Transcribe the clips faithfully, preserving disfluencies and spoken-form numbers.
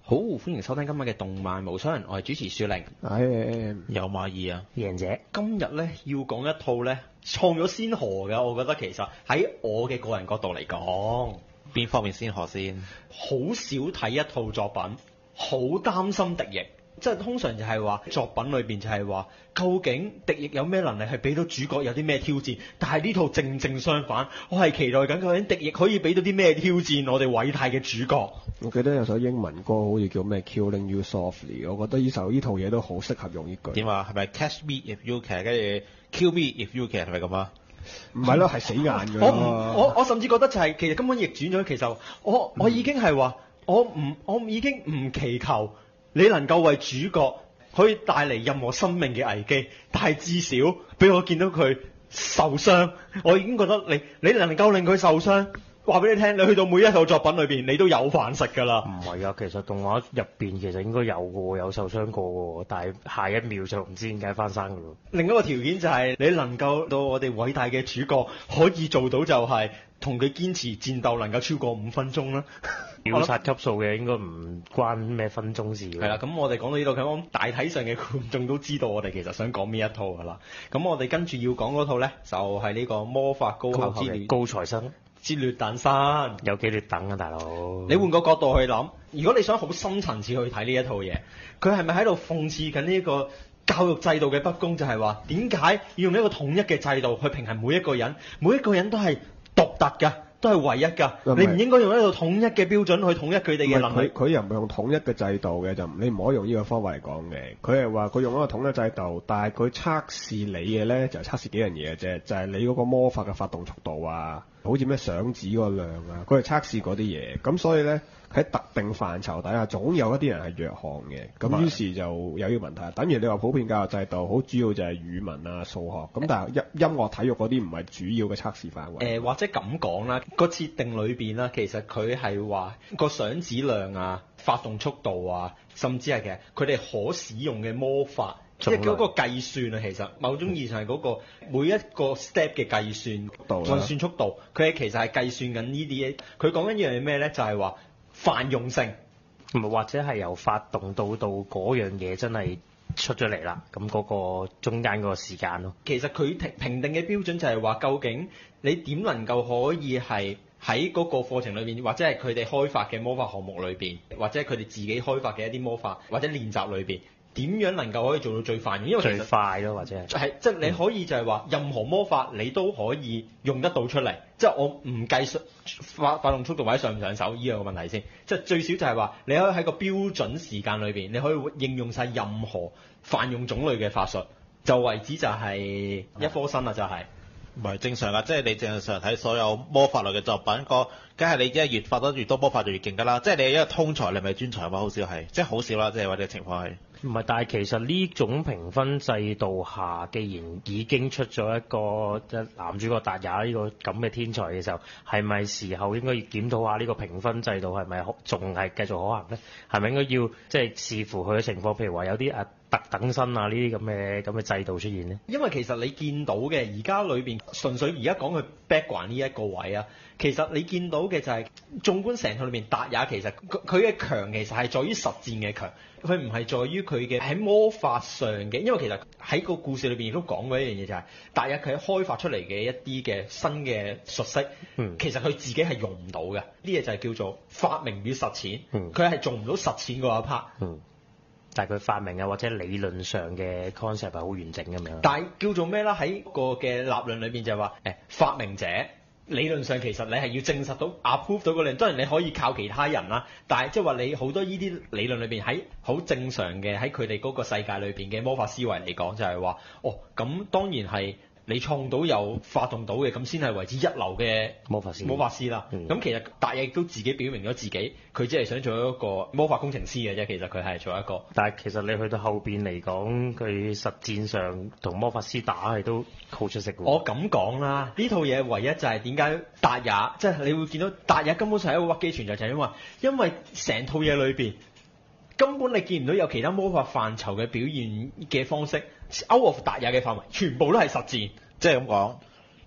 好，歡迎收聽今日嘅動漫無雙人，我係主持雪玲， 唉， 有馬兒啊， 贏者。 今日咧要講一套咧創咗先河嘅，我覺得其實喺我嘅個人角度嚟講， 邊方面先河先？ 好少睇一套作品，好擔心敵役。即係通常就係話作品裏邊就係話，究竟敵役有咩能力係俾到主角有啲咩挑戰？但係呢套正正相反，我係期待緊究竟敵役可以俾到啲咩挑戰我哋偉大嘅主角。 我記得有首英文歌好似叫咩 Killing You Softly， 我覺得呢首呢套嘢都好適合用呢句。 點啊？係咪 Catch Me If You Can， 跟住 Kill Me If You Can 係咪咁啊？ 唔係咯，係死硬㗎。 我唔我我甚至覺得就係、是、其實根本逆轉咗，其實我我已經係話我唔我已經唔祈求你能夠為主角可以帶嚟任何生命嘅危機，但係至少俾我見到佢受傷，我已經覺得你你能夠令佢受傷，話俾你聽，你去到每一套作品裏邊，你都有飯食㗎啦。 唔係啊，其實動畫入邊其實應該有嘅喎，有受傷過嘅喎，但係下一秒就唔知點解翻生㗎咯。 另一個條件就係你能夠到我哋偉大嘅主角可以做到就係同佢堅持戰鬥能夠超過五分鐘啦。 秒殺級數嘅應該唔關咩分鐘事嘅。 係啦，咁我哋講到呢度，咁大體上嘅觀眾都知道我哋其實想講邊一套㗎啦。咁我哋跟住要講嗰套呢，就係、是、呢個魔法高校之戀高材生之劣等生。 有幾劣等啊，大佬！ 你換個角度去諗，如果你想好深層次去睇呢一套嘢，佢係咪喺度諷刺緊呢個教育制度嘅不公？就係話點解要用一個統一嘅制度去平衡每一個人？每一個人都係獨特㗎。都係唯一㗎，你唔應該用一個統一嘅標準去統一佢哋嘅能力。 佢佢又唔係用統一嘅制度嘅，就你唔可以用呢個方法嚟講嘅。佢係話佢用一個統一制度，但係佢測試你嘅咧就係、測試幾樣嘢嘅啫，就係、係、你嗰個魔法嘅發動速度啊，好似咩相紙嗰個量啊，佢係測試嗰啲嘢。咁所以咧喺特定範疇底下，總有一啲人係弱項嘅。咁於是就有呢個問題。等於你話普遍教育制度，好主要就係語文啊、數學。咁但係音音樂、體育嗰啲唔係主要嘅測試範圍。 誒、呃、或者咁講啦，個設定裏邊啦，其實佢係話個相紙量啊、發動速度啊，甚至係其實佢哋可使用嘅魔法，即係嗰個計算啊，其實某種意義上係嗰個每一個 step 嘅計算運算速度，佢係其實係計算緊呢啲嘢。佢講緊一樣嘢咩咧？就係話泛用性， 或者係由發動到到嗰樣嘢真係出咗嚟啦，咁嗰個中間嗰個時間咯。 其實佢評評定嘅標準就係話，究竟你點能夠可以係喺嗰個課程裏邊，或者係佢哋開發嘅魔法項目裏邊，或者係佢哋自己開發嘅一啲魔法或者練習裏邊，點樣能夠可以做到最泛用？因為其實最快咯，或者係係即係你可以就係話，任何魔法你都可以用得到出嚟。即係我唔計發發動速度或者上唔上手呢樣嘅問題先。即係最少就係話，你可以喺個標準時間裏邊，你可以應用晒任何泛用種類嘅法術，就為之就係一科生啦，就係、是。 唔係正常㗎，即係你正常睇所有魔法類嘅作品，個梗係你即係越發得越多魔法就越勁㗎啦。即係你係一個通才，你咪專才嘛，好少係，即係好少啦，即係或者情況係。 唔係，但係其實呢種評分制度下，既然已經出咗一個即係男主角達也呢個咁嘅天才嘅時候，係咪時候應該要檢討下呢個評分制度係咪仲係繼續可行咧？係咪應該要即係視乎佢嘅情況，譬如話有啲啊特等生啊呢啲咁嘅咁嘅制度出現咧？ 因為其實你見到嘅而家裏邊，純粹而家講佢 background 呢一個位啊，其實你見到嘅就係、是、縱觀成套裏面，達也其實佢嘅強其實係在於實戰嘅強，佢唔係在於佢嘅喺魔法上嘅。因為其實喺個故事裏邊亦都講過一樣嘢，就係達也佢喺開發出嚟嘅一啲嘅新嘅術式， 嗯、 其實佢自己係用唔到嘅。呢嘢就係叫做發明與實踐， 嗯、 佢係做唔到實踐嗰一 part。 嗯但係佢發明啊，或者理論上嘅 concept 係好完整咁樣。 但係叫做咩啦？喺個嘅立論裏邊就係話，誒發明者理論上其實你係要證實到 approve 到個理論，當然你可以靠其他人啦。但係即係話你好多呢啲理論裏邊喺好正常嘅喺佢哋嗰個世界裏邊嘅魔法思維嚟講，就係話，哦咁當然係。你創到有發動到嘅，咁先係為之一流嘅魔法師。 魔法師啦，咁、嗯、其實達也亦都自己表明咗自己，佢只係想做一個魔法工程師嘅啫。其實佢係做一個， 但係其實你去到後邊嚟講，佢實戰上同魔法師打係都好出色嘅。 我咁講啦，呢套嘢唯一就係點解達也，即係你會見到達也根本上係一個屈機存在，就係因為因為成套嘢裏邊根本你見唔到有其他魔法範疇嘅表現嘅方式。Out of 達也嘅範圍，全部都係實戰， 即係咁講。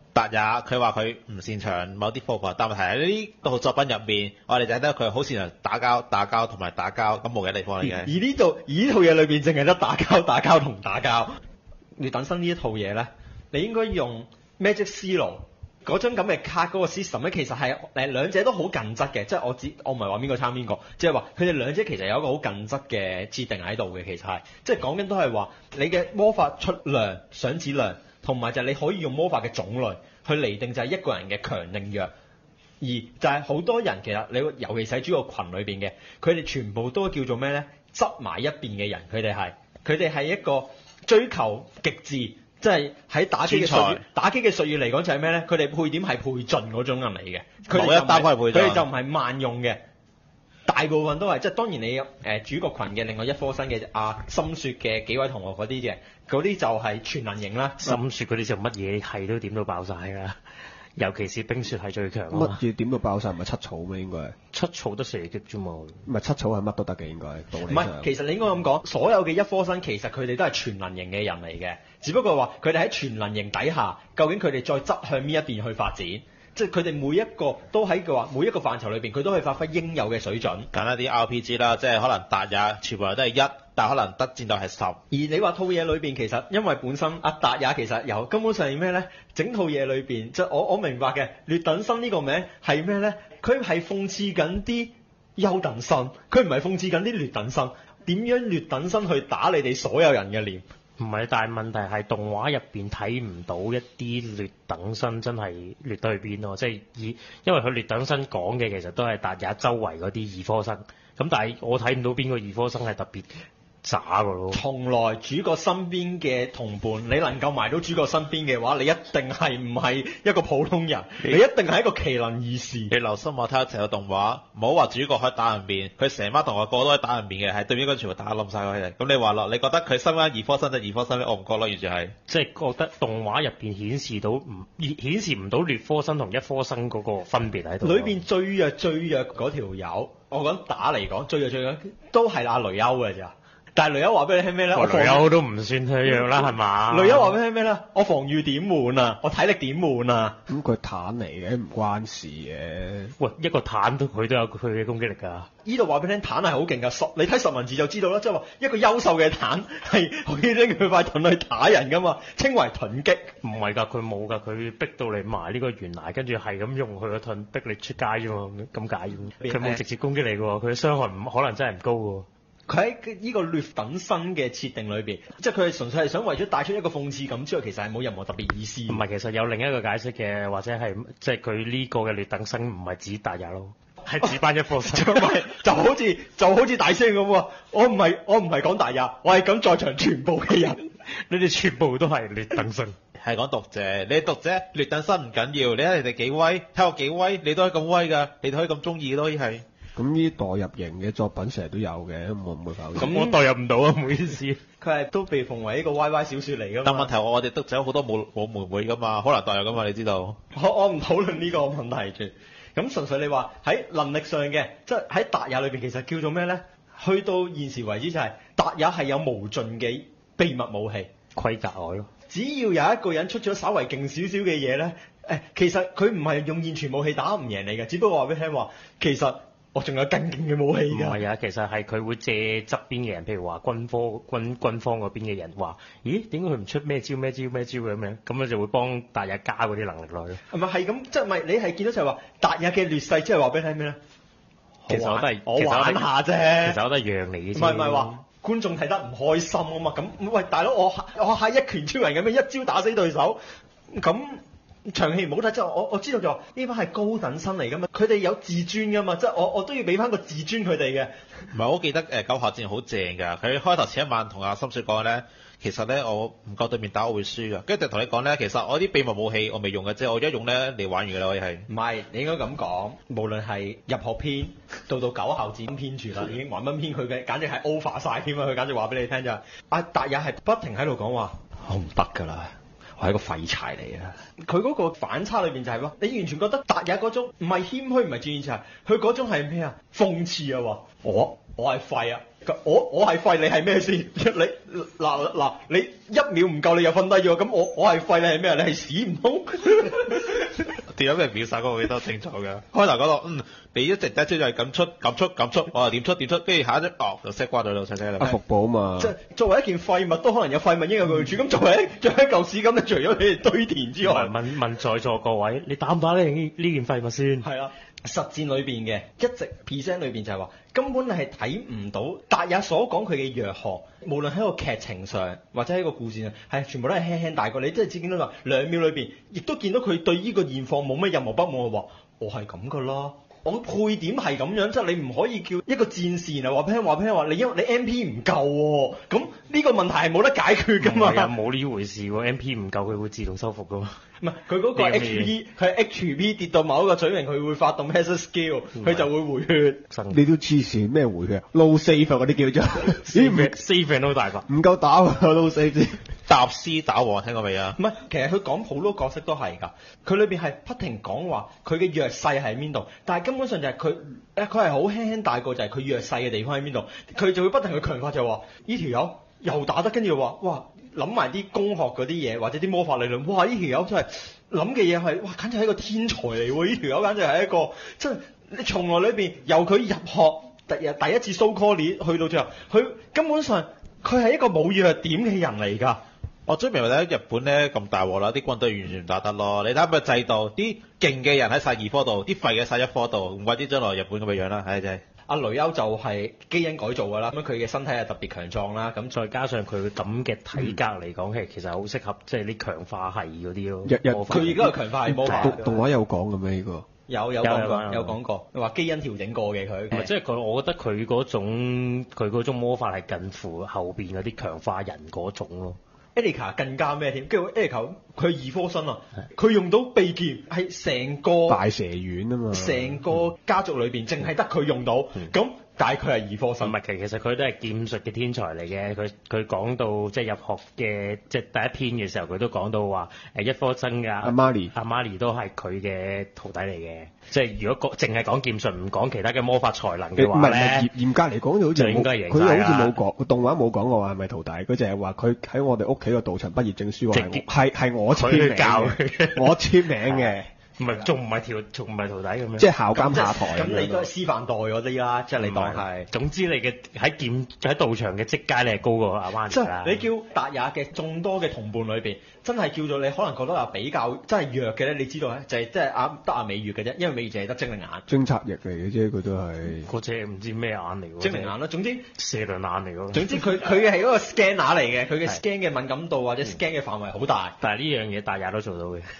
達也佢話佢唔擅長某啲科法，但問題喺呢套作品入面，我哋就睇到佢好擅長打交、打交同埋打交，咁冇嘅地方嚟嘅。 而呢度而呢套嘢裏邊淨係得打交、打交同打交。劣等生呢一套嘢咧，你應該用 Magic Zero 嗰張咁嘅卡嗰個 system 咧，其實係誒兩者都好近質嘅，即係我只我唔係話邊個參邊個，即係話佢哋兩者其實有一個好近質嘅設定喺度嘅，其實係即係講緊都係話你嘅魔法出量、賞子量，同埋就係你可以用魔法嘅種類去釐定就係一個人嘅強定弱。而就係好多人其實你尤其是喺主角群裏邊嘅，佢哋全部都叫做咩咧？執埋一邊嘅人，佢哋係佢哋係一個追求極致，即係喺打機嘅術語，打機嘅術語嚟講就係咩咧？佢哋配點係配盡嗰種人嚟嘅，佢哋一單係配盡， 佢哋就唔係萬用嘅，大部分都係即係當然你誒、呃、主角群嘅另外一科生嘅啊深雪嘅幾位同學嗰啲嘅，嗰啲就係全能型啦。 深雪嗰啲就乜嘢係都點到爆晒㗎。尤其是冰雪係最強啊嘛！ 乜嘢點到爆晒？唔係七草咩？應該係七草得射擊啫嘛。 唔係七草係乜都得嘅，應該道理上。 唔係，其實你應該咁講，所有嘅一科生其實佢哋都係全能型嘅人嚟嘅，只不過話佢哋喺全能型底下，究竟佢哋再側向邊一邊去發展？即係佢哋每一個都喺個話每一個範疇裏邊，佢都可以發揮應有嘅水準。 簡單啲 R P G 啦，即係可能達也全部人都係一，但可能得戰鬥係十。而你話套嘢裏邊其實因為本身阿達也其實有根本上係咩咧？整套嘢裏邊即係我我明白嘅劣等生呢個名係咩咧？佢係諷刺緊啲優等生，佢唔係諷刺緊啲劣等生。點樣劣等生去打你哋所有人嘅臉？ 唔係，但係問題係動畫入邊睇唔到一啲劣等生真係劣到去邊咯，即係以因為佢劣等生講嘅其實都係達也周圍嗰啲二科生，咁但係我睇唔到邊個二科生係特別渣㗎咯。從來主角身邊嘅同伴，你能夠埋到主角身邊嘅話，你一定係唔係一個普通人，你，你一定係一個奇能異士。 你留心我睇下成個動畫，唔好話主角可以打人面，佢成班同學個個都可以打人面嘅，係對面嗰全部打冧晒佢哋。咁你話咯，你覺得佢身邊二科生就二科生咧？我唔覺咯，完全係即係覺得動畫入邊顯示到唔顯示唔到劣科生同一科生嗰個分別喺度。 裏邊最弱最弱嗰條友，我講打嚟講最弱最弱都係阿雷歐嘅咋。但係雷歐話俾你聽咩咧？ 雷歐都唔算太弱啦，係嘛？ 雷歐話俾你聽咩咧？我防禦點滿啊，我體力點滿啊。 咁佢坦嚟嘅，唔關事嘅。 喂，一個坦都佢都有佢嘅攻擊力㗎。 呢度話俾你聽，坦係好勁㗎。十你睇十文字就知道啦，即係話一個優秀嘅坦係可以拎佢塊盾去打人㗎嘛，稱為盾擊。 唔係㗎，佢冇㗎，佢逼到你埋呢個懸崖，跟住係咁用佢個盾逼你出街啫嘛，咁解啫。佢冇直接攻擊你㗎喎，佢嘅傷害唔可能真係唔高㗎。 佢喺呢個劣等生嘅設定裏邊，即係佢係純粹係想為咗帶出一個諷刺感之外，其實係冇任何特別意思。 唔係，其實有另一個解釋嘅，或者係即係佢呢個嘅劣等生唔係指達也咯，係指班一科生。 就係就好似就好似大聲咁喎，我唔係我唔係講達也，我係講在場全部嘅人， 你哋全部都係劣等生。 係講讀者，你讀者劣等生唔緊要，你睇你哋幾威，睇我幾威，你都可以咁威㗎，你都可以咁中意咯，可以係。 咁呢代入型嘅作品成日都有嘅，我唔會否認。 咁我代入唔到啊，唔好意思。 佢係都被奉為一個 Y Y 小説嚟㗎嘛。 但問題我哋讀者好多冇冇妹妹㗎嘛，好難代入㗎嘛，你知道。 我我唔討論呢個問題住。咁純粹你話喺能力上嘅，即係喺達也裏邊其實叫做咩咧？去到現時為止就係達也係有無盡嘅秘密武器， 盔甲外咯。 只要有一個人出咗稍為勁少少嘅嘢咧，誒，其實佢唔係用現存武器打唔贏你嘅，只不過話俾你聽話，其實。我仲有更勁嘅武器㗎。 唔係啊，其實係佢會借側邊嘅人，譬如話軍科軍軍方嗰邊嘅人話，咦，點解佢唔出咩招咩招咩招咁樣？咁咧就會幫達也加嗰啲能力落去。 係咪係咁？即係咪你係見到就係話達也嘅劣勢，即係話俾你聽咩咧？ 其實我都係我玩下啫。 其實我都係讓你嘅。 唔係唔係話觀眾睇得唔開心啊嘛？咁喂，大佬我我係一拳超人咁樣一招打死對手，咁。長氣唔好睇，即係我我知道就話呢班係高等生嚟噶嘛，佢哋有自尊噶嘛，即係我我都要俾翻個自尊佢哋嘅。 唔係，我記得誒九下戰好正㗎，佢開頭前一晚同阿深雪講咧，其實咧我唔夠對面打我會輸㗎，跟住就同你講咧，其實我啲秘密武器我未用嘅啫，我一用咧你玩完㗎啦，可以係。 唔係，你應該咁講，無論係入學篇到到九校戰篇住啦，已經玩蚊篇佢嘅，簡直係 over 晒添啊！佢簡直話俾你聽就係，阿達也係不停喺度講話，我唔得㗎啦。我係一個廢柴嚟啊！佢嗰個反差裏邊就係、是、喎，你完全覺得達也嗰種唔係謙虛，唔係自然就係佢嗰種係咩啊？諷刺啊！話我我係廢啊！ 我我係廢，你係咩先？你嗱嗱你一秒唔夠你又瞓低咗，咁我我係廢，你係咩？你係屎唔通？ 點樣俾人秒殺嗰個我記得清楚嘅。開頭嗰度嗯，你一直一朝就係咁出咁出咁出，我話點出點出，跟住下一隻哦就 set 瓜咗老細仔啦。 啊，服部啊嘛。 即係作為一件廢物，都可能有廢物應有佢處。咁作為一作為一嚿屎咁，你除咗你哋堆填之外， 問問在座各位，你打唔打呢呢件廢物先？ 係啦。實戰裏邊嘅一直 present 裏邊就係話，根本你係睇唔到達也所講佢嘅弱項，無論喺個劇情上或者喺個故事上，係全部都係輕輕帶過。你真係只見到話兩秒裏邊，亦都見到佢對呢個現況冇乜任何不滿嘅話，我係咁噶啦。我配點係咁樣，即係你唔可以叫一個戰士然後話俾人話俾人話，你因為你 M P 唔夠喎，咁呢個問題係冇得解決噶嘛。 冇呢回事喎 ，M P 唔夠佢會自動修復噶嘛。 唔係佢嗰個 H P， 佢係 H P 跌到某一個水平，佢會發動 Master Skill，佢就會回血。 你都黐線咩回血？low save 嗰啲叫做 save save 都大把， 唔夠打喎 low save 先。 搭師打王聽過未啊？ 唔係，其實佢講好多角色都係㗎，佢裏邊係不停講話佢嘅弱勢係邊度，但係根本上就係佢誒佢係好輕輕帶過，就係佢弱勢嘅地方喺邊度，佢就會不停去強化就話呢條友又打得，跟住話哇諗埋啲工學嗰啲嘢或者啲魔法理論，哇呢條友真係諗嘅嘢係哇簡直係一個天才嚟喎，呢條友簡直係一個真係你從來裏邊由佢入學第日第一次 so call 去到最後，佢根本上佢係一個冇弱點嘅人嚟㗎。 我最明白咧，日本咧咁大鑊啦，啲軍隊完全唔打得咯。你睇下個制度，啲勁嘅人喺晒二科度，啲廢嘅晒一科度，唔怪之將來日本咁嘅樣啦。唉，真係。 阿雷歐就係基因改造㗎啦，咁佢嘅身體係特別強壯啦，咁再加上佢咁嘅體格嚟講，係其實好適合即係啲強化係嗰啲咯。 日日佢而家係強化係魔法。 動動畫有講嘅咩呢個？ 有有講過，有講過，你話基因調整過嘅佢。 即係佢，我覺得佢嗰種佢嗰種魔法係近乎後邊嗰啲強化人嗰種咯。 Erika 更加咩添？跟住 Erika 佢二科身啊，佢用到秘劍係成個大蛇丸啊嘛， 成個家族裏邊淨係得佢用到，咁、嗯、但係佢係二科身。 唔係，其其實佢都係劍術嘅天才嚟嘅。佢佢講到即係入學嘅即係第一篇嘅時候，佢都講到話誒一科身嘅阿瑪尼， 阿瑪尼都係佢嘅徒弟嚟嘅。即係如果淨係講劍術，唔講其他嘅魔法才能嘅話咧， 嚴嚴格嚟講就好似應該贏佢好似冇講，個動畫冇講過話係咪徒弟，佢就係話佢喺我哋屋企個道場畢業證書話係係我簽名教嘅，我簽名嘅。 唔係，仲唔係條，仲唔係徒弟咁樣？ 即係校監下台。 咁你都係師範代嗰啲啦，即係你當係。 總之你嘅喺劍喺道場嘅職階，你係高過阿灣即係你叫達也嘅眾多嘅同伴裏邊，真係叫做你可能覺得話比較真係弱嘅咧，你知道咧就係即係阿得阿美月嘅啫，因為美月淨係得精靈眼。 偵察液嚟嘅啫，佢都係。 嗰隻唔知咩眼嚟喎？ 精靈眼啦，總之射輪眼嚟㗎。 總之佢佢係嗰個 scanner 嚟嘅，佢嘅 scan 嘅敏感度或者 scan 嘅範圍好大。 但係呢樣嘢達也都做到嘅。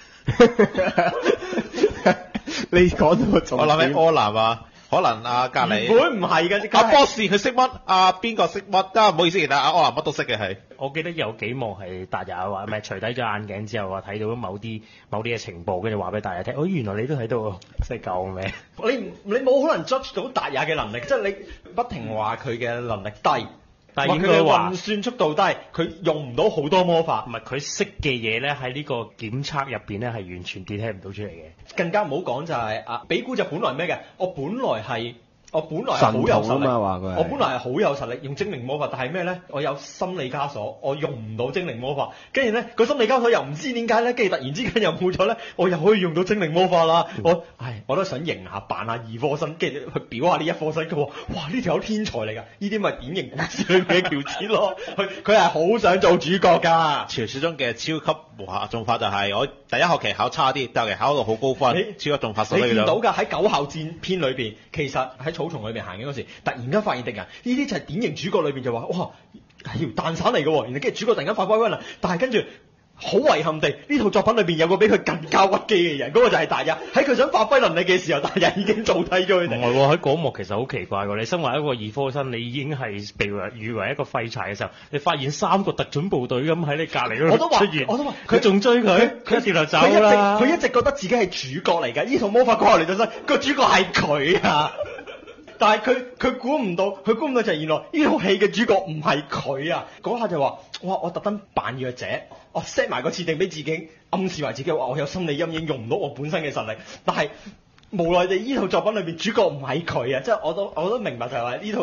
你講到個重點， 我諗起柯南啊，可能阿隔離， 會唔係嘅？ 阿博士佢識乜？阿邊個識乜？啊唔好意思，其實阿柯南乜都識嘅係。 我記得有幾幕係達也話，唔係除低咗眼鏡之後話睇到某啲某啲嘅情報，跟住話俾達也聽，哦原來你都喺度，真係救命！ 你你冇可能 judge 到達也嘅能力，即係你不停話佢嘅能力低。 但係應該話運算速度低，佢用唔到好多魔法。 唔係佢識嘅嘢咧，喺呢個檢測入邊咧係完全 detect 唔到出嚟嘅。 更加唔好講就係、是、啊，比古就本來咩嘅？我本來係我本來係好有實力，我本來係好有實力用精靈魔法，但係咩咧？我有心理枷鎖，我用唔到精靈魔法。跟住咧個心理枷鎖又唔知點解咧，跟住突然之間又冇咗咧，我又可以用到精靈魔法啦。嗯、我唉，我都想型下扮下二科身，跟住去表下呢一科身。佢話：哇，呢條友天才嚟㗎！呢啲咪典型故事裏面嘅喬治咯。佢佢係好想做主角㗎。 傳説中嘅超級無限種法就係我第一學期考差啲，第二學期考到好高分，超級種法。 你見到㗎喺九校戰篇裏邊，其實喺草叢裏邊行緊嗰時，突然間發現敵人，呢啲就係典型主角裏邊就話：哇，係條蛋散嚟㗎喎！然後跟住主角突然間發威威啦，但係跟住。好遺憾地，呢套作品裏邊有個比佢更加屈機嘅人，嗰、那個就係達也。喺佢想發揮能力嘅時候，達也已經做低咗佢哋。 唔係喎，喺嗰幕其實好奇怪喎。你身為一個二科生，你已經係被譽為一個廢柴嘅時候，你發現三個特種部隊咁喺你隔離嗰度出現， 我都話佢仲追佢，佢掉頭走啦。 佢一直覺得自己係主角嚟㗎。呢套魔法過嚟就真，個主角係佢啊！但係佢佢估唔到，佢估唔到就係原來呢套戲嘅主角唔係佢啊！嗰下就話：哇！我特登扮弱者，我 set 埋個設定俾自己，暗示埋自己話我有心理陰影，用唔到我本身嘅實力。但係無奈地呢套作品裏邊主角唔係佢啊！即係我都我都明白就係話呢套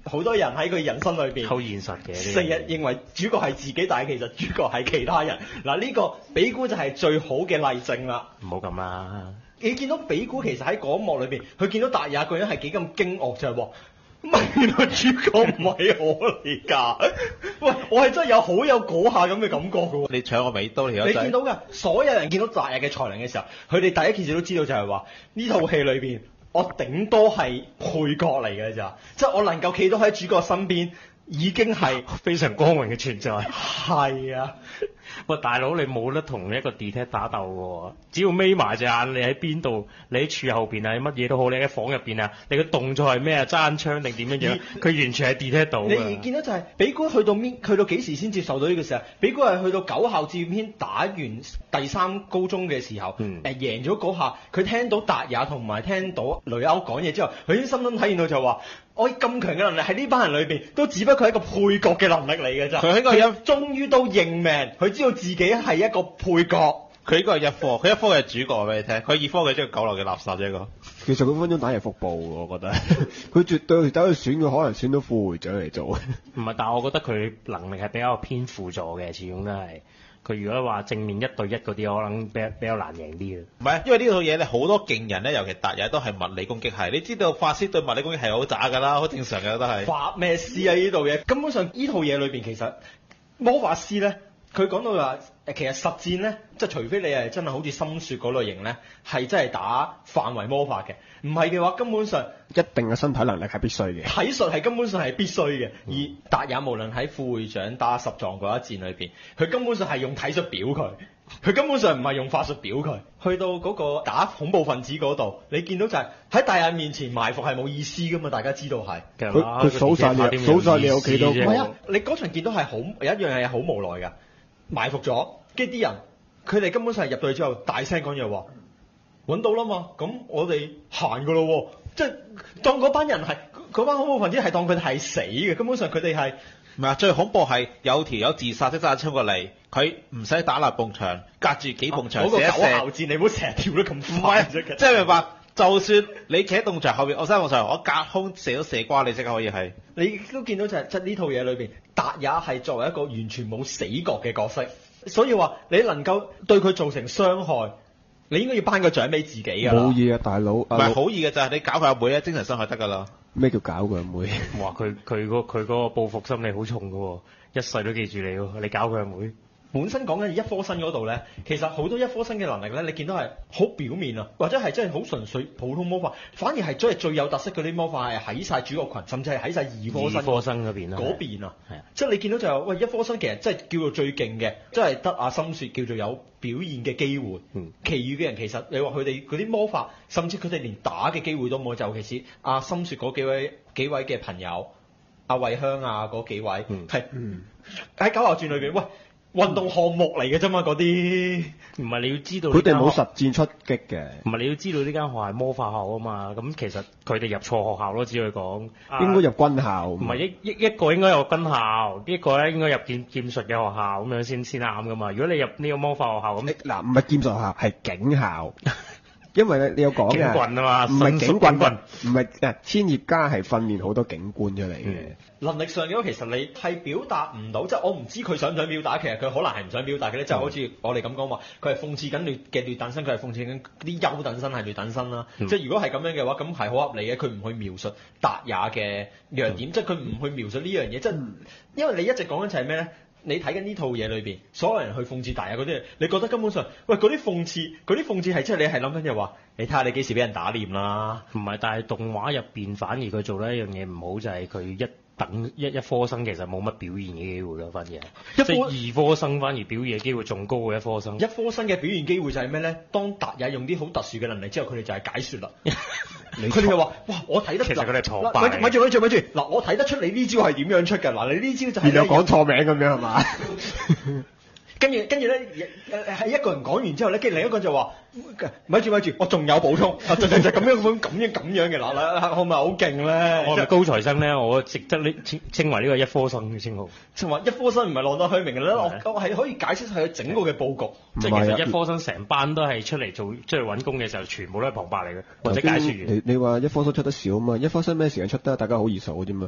好多人喺佢人生裏邊好現實嘅， 成日認為主角係自己，但係其實主角係其他人。嗱，呢個比古就係最好嘅例證啦。 唔好咁啦。 你見到比古其實喺嗰一幕裏邊，佢見到達也個人係幾咁驚愕就係話，唔係原來主角唔係我嚟㗎。喂，我係真係有好有嗰下咁嘅感覺㗎喎。 你搶我尾刀，你你見到㗎，所有人見到達也嘅才能嘅時候，佢哋第一件事都知道就係話呢套戲裏邊，我頂多係配角嚟嘅咋，即係我能夠企到喺主角身邊。已經係非常光榮嘅存在。 係啊， 喂，大佬你冇得同一個 detect 打鬥喎，只要眯埋隻眼，你喺邊度？你喺柱後邊啊，乜嘢都好，你喺房入邊啊，你嘅動作係咩啊？揸槍定點樣樣？佢完全係 detect 到㗎。 你見到就係比古去到邊？去到幾時先接受到呢個時候？比古係去到九校志願篇打完第三高中嘅時候，誒、 嗯呃、贏咗嗰下，佢聽到達也同埋聽到雷歐講嘢之後，佢已經深深體驗到就話。我咁強嘅能力喺呢班人裏邊，都只不過係一個配角嘅能力嚟嘅咋。 佢應該一終於都認命，佢知道自己係一個配角。 佢應該係一科，佢一科嘅主角俾你聽，佢二科嘅即係九流嘅垃圾啫一個。 其實佢分鐘打贏服部喎，我覺得佢絕對走去選，佢可能選到副會長嚟做。 唔係，但係我覺得佢能力係比較偏輔助嘅，始終都係。佢如果話正面一對一嗰啲，可能比較比較難贏啲嘅。 唔係，因為呢套嘢咧好多勁人咧，尤其達也都係物理攻擊係。你知道法師對物理攻擊係好渣㗎啦，好正常嘅都係。 法咩師啊？呢套嘢根本上呢套嘢裏邊其實魔法師咧，佢講到話誒，其實實戰咧，即係除非你係真係好似深雪嗰類型咧，係真係打範圍魔法嘅。唔係嘅話，根本上一定嘅身體能力係必須嘅。 體術係根本上係必須嘅。而達也無論喺副會長打十狀嗰一戰裏邊，佢根本上係用體術表佢，佢根本上唔係用法術表佢。去到嗰個打恐怖分子嗰度，你見到就係喺達也面前埋伏係冇意思㗎嘛，大家知道係。 佢佢數晒你，數晒你屋企都。 唔係啊！你嗰場見到係好有一樣嘢好無奈㗎，埋伏咗，跟住啲人佢哋根本上係入到去之後大聲講嘢話。揾到啦嘛，咁我哋行噶咯喎，即係當嗰班人係嗰班恐怖分子係當佢哋係死嘅，根本上佢哋係唔係啊？最恐怖係有條友自殺即揸槍過嚟，佢唔使打立埲牆，隔住幾埲牆嗰個九射一射。 校戰，你唔好成日跳得咁快啫。 即係明白，就算你企喺埲牆後邊，我三埲牆，我隔空射都射瓜你，即刻可以係。 你都見到就係即係呢套嘢裏邊，達也係作為一個完全冇死角嘅角色，所以話你能夠對佢造成傷害。你應該要頒個獎俾自己㗎。 冇嘢啊，大佬。唔唔係好易嘅就係你搞佢阿妹咧，精神傷害得㗎啦。 咩叫搞佢阿妹？ 哇！佢佢嗰佢嗰個報復心理好重㗎喎，一世都記住你喎。你搞佢阿妹。 本身講緊一科生嗰度咧，其實好多一科生嘅能力咧，你見到係好表面啊，或者係真係好純粹普通魔法，反而係真係最有特色嗰啲魔法係喺晒主角群，甚至係喺晒二科生二科生嗰邊啦。 嗰邊啊， 係啊， 即係你見到就係、喂一科生其實真係叫做最勁嘅，即係得阿深雪叫做有表現嘅機會。 嗯， 其餘嘅人其實你話佢哋嗰啲魔法，甚至佢哋連打嘅機會都冇，就尤其是阿深雪嗰幾位幾位嘅朋友，阿慧香啊嗰幾位，係喺、 嗯、 九校傳裏邊，喂。運動項目嚟嘅啫嘛，嗰啲唔係你要知道， 佢哋冇實戰出擊嘅。 唔係你要知道呢間學校係魔法校啊嘛，咁其實佢哋入錯學校咯，只可以講。 應該入軍校。 唔係一一一個應該有軍校，一個咧應該入劍劍術嘅學校咁樣先先啱噶嘛。如果你入呢個魔法學校咁， 嗱唔係劍術學校係警校。因為咧，你有講嘅， 警棍啊嘛， 唔係警棍，唔係誒，千葉家係訓練好多警官出嚟嘅。 嗯、能力上嘅話，其實你係表達唔到，即係我唔知佢想唔想表達，其實佢可能係唔想表達嘅咧，就係、好似我哋咁講話，佢係諷刺緊劣嘅劣等生，佢係諷刺緊啲優等生係劣等生啦。嗯、即係如果係咁樣嘅話，咁係好合理嘅，佢唔去描述達也嘅弱點，嗯、即係佢唔去描述呢樣嘢，即係、嗯、因為你一直講緊就係咩咧？你睇緊呢套嘢裏邊，所有人去諷刺達也嗰啲，你覺得根本上，喂嗰啲諷刺，嗰啲諷刺係即係你係諗緊就話，你睇下你幾時俾人打臉啦？ 唔係，但係動畫入邊反而佢做得一樣嘢唔好，就係、是、佢一等一一科生其實冇乜表現嘅機會咯，反而係一科二科生反而表現嘅機會仲高過一科生。 一科生嘅表現機會就係咩咧？當達也用啲好特殊嘅能力之後，佢哋就係解説啦。佢哋就話：哇！我睇得其實佢哋錯敗。 咪住咪住咪住！嗱，我睇得出你呢招係點樣出㗎？嗱，你呢招就係。 然後講錯名咁樣係嘛？ 跟住跟住咧，係一個人講完之後咧，跟住另一個就話：咪住咪住，我仲有補充，就就就咁樣咁咁樣咁樣嘅嗱嗱，我咪好勁咧！ 我係咪高材生咧？我值得呢稱稱為呢個一科生嘅稱號。 就話一科生唔係浪得虛名嘅咧，我我係可以解釋係佢整個嘅佈局。 即係其實一科生成班都係出嚟做出嚟揾工嘅時候，全部都係旁白嚟嘅，或者解説員。 你你話一科生出得少啊嘛？一科生咩時間出得？大家好易數啫嘛。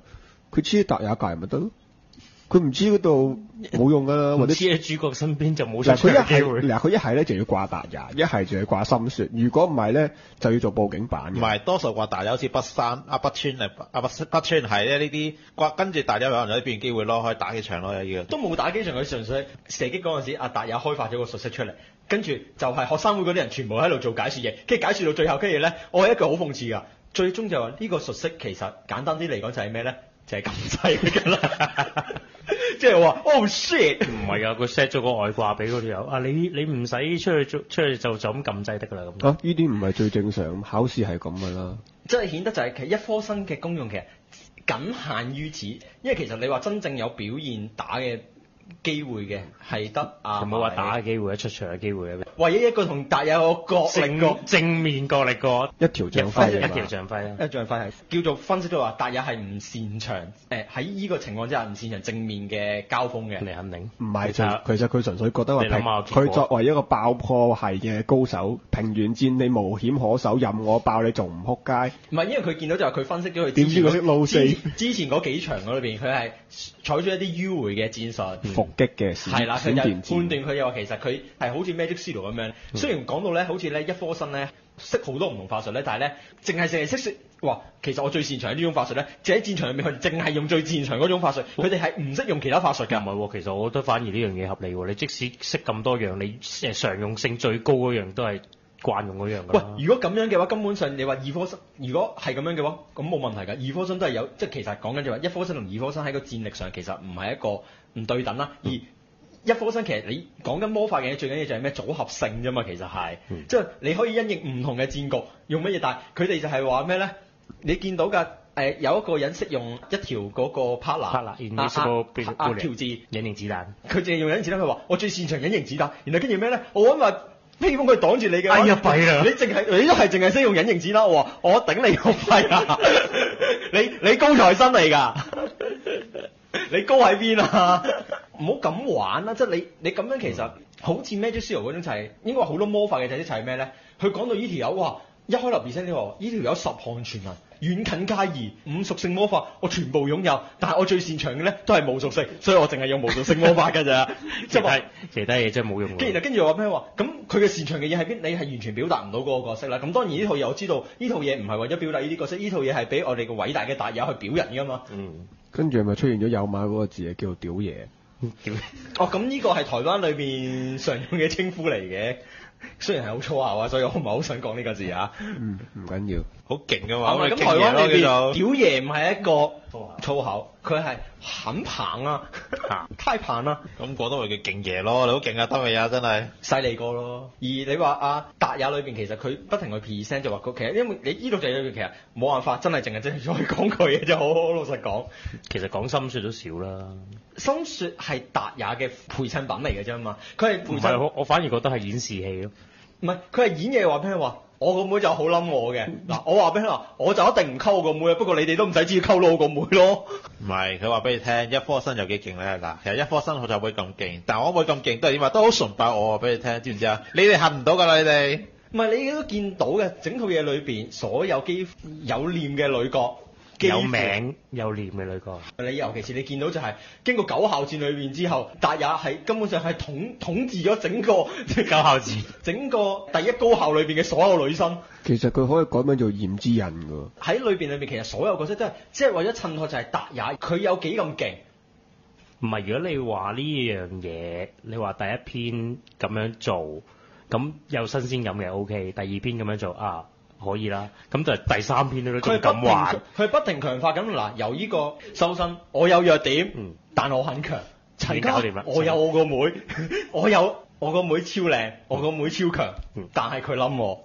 佢黐喺達也界咪得咯。佢唔知嗰度冇用噶啦，或者黐喺主角身邊就冇出嗱，佢一場嘅機會。 係嗱，佢一係咧就要掛達也，一係就要掛深雪。如果唔係咧，就要做報警版嘅。 唔係多數話大有好似北山、阿北川嚟，阿北北川係咧呢啲掛跟住大有有人有啲變機會咯，可以打幾場咯呢個。 都冇打機場，佢純粹射擊嗰陣時，阿達也開發咗個術式出嚟，跟住就係學生會嗰啲人全部喺度做解説嘢，跟住解説到最後，跟住咧，我係一句好諷刺㗎，最終就話呢個術式其實簡單啲嚟講就係咩咧？就係撳掣㗎啦。即係話，oh shit！ 唔係啊，佢 set 咗個外掛俾嗰條友啊，你你唔使出去做出去就就咁撳掣得㗎啦咁。 啊，呢啲唔係最正常，考試係咁㗎啦。 即係顯得就係其實一科生嘅功用其實僅限於此，因為其實你話真正有表現打嘅機會嘅係得啊， 有冇話打嘅機會，一出場嘅機會啊？ 唯一一個同達有個角力過正正面角力過一條象一輝啊嘛條象輝啊！ 一象輝係叫做分析到話達也係唔擅長誒喺呢個情況之下唔擅長正面嘅交鋒嘅。 你肯定唔係， 其實其實佢純粹覺得話你諗下平結果佢作為一個爆破系嘅高手，平原戰你無險可守，任我爆你仲唔撲街？ 唔係，因為佢見到就係佢分析咗佢點知佢識撈四之之前嗰幾場嗰裏邊，佢係採取一啲迂迴嘅戰術。 伏擊嘅閃係啦，佢就閃電戰。 判斷佢又話其實佢係好似 Magic Zero 咁樣。雖然講到咧，好似咧一科生咧識好多唔同法術咧，但係咧淨係淨係識識哇，其實我最擅長係呢種法術咧，就喺戰場入面佢哋淨係用最擅長嗰種法術，佢哋係唔識用其他法術㗎。 唔係喎，其實我覺得反而呢樣嘢合理喎。你即使識咁多樣，你誒常用性最高嗰樣都係慣用嗰樣㗎啦。 喂，如果咁樣嘅話，根本上你話二科生，如果係咁樣嘅話，咁冇問題㗎。二科生都係有，即係其實講緊就話一科生同二科生喺個戰力上其實唔係一個唔對等啦，而一科生其實你講緊魔法嘅嘢最緊要就係咩組合性啫嘛，其實係， 嗯、 即係你可以因應唔同嘅戰局用乜嘢，但係佢哋就係話咩咧？你見到㗎誒、呃、有一個人識用一條嗰個 partner， partner invisible 阿阿喬治隱形子彈， 佢淨係用隱形子彈，佢話我最擅長隱形子彈，然後跟住咩咧？我揾話披風佢擋住你嘅， 哎呀弊啦！ 你淨係你都係淨係識用隱形子彈，我話我頂你個肺啊！你你高材生嚟㗎，你高喺邊啊？唔好咁玩啦！即係你你咁樣其實好似 Magic Zero 嗰種就係、是、應該話好多魔法嘅就係咩咧？佢講到呢條友哇，一開頭 present 呢個呢條友十項全能，遠近皆宜，五屬性魔法我全部擁有，但係我最擅長嘅咧都係無屬性，所以我淨係用無屬性魔法㗎咋。 其他其他嘢真係冇用。 跟住跟住話咩話？咁佢嘅擅長嘅嘢係邊？你係完全表達唔到嗰個角色啦。咁當然呢套嘢我知道，呢套嘢唔係為咗表達呢啲角色，呢套嘢係俾我哋個偉大嘅達也去表人㗎嘛。 嗯。 跟住係咪出現咗有馬嗰個字啊？叫做屌爺。 哦，咁呢個係台灣裏邊常用嘅稱呼嚟嘅，雖然係好粗口啊，所以我唔係好想講呢個字啊。 嗯，唔緊要。 好勁㗎嘛！ 咁台灣裏邊屌爺唔係一個粗口，佢係很棒啊，太棒啦！ 咁廣東話叫勁爺咯，你好勁啊，得未啊？真係犀利過咯。而你話啊達也裏邊其實佢不停去 present 就話佢其實因為你呢度就係其實冇辦法，真係淨係真係可以講佢嘅啫，好好老實講。 其實講心術都少啦。 心術係達也嘅陪襯品嚟嘅啫嘛，佢係陪襯。 我我反而覺得係演示戲咯。 唔係，佢係演嘢話俾佢話。我個妹就好冧我嘅，嗱我話俾佢話，我就一定唔溝我個妹，不過你哋都唔使知溝到我個妹咯。 唔係，佢話俾你聽，一科生有幾勁咧嗱，其實一科生好就會咁勁，但係我會咁勁都係點話，都好崇拜我俾你聽，知唔知啊？你哋恨唔到㗎啦，你哋。 唔係你都見到嘅，整套嘢裏邊所有幾有臉嘅女角。 有名有臉嘅女角， 你尤其是你見到就係、是、經過九校戰裏邊之後，達也係根本上係統統治咗整個九校戰， 整個第一高校裏邊嘅所有女生。 其實佢可以改名做炎之刃㗎。 喺裏邊裏邊，其實所有角色都係即係為咗襯托就係達也，佢有幾咁勁。 唔係，如果你話呢樣嘢，你話第一篇咁樣做，咁有新鮮感嘅 O K，第二篇咁樣做啊。可以啦，咁就第三篇都仲咁玩， 佢不停強化緊嗱，由呢個修身，我有弱點，嗯、但我很強。陳家，我有我個妹，我有我個妹超靚，我個妹超強，嗯、但係佢冧我，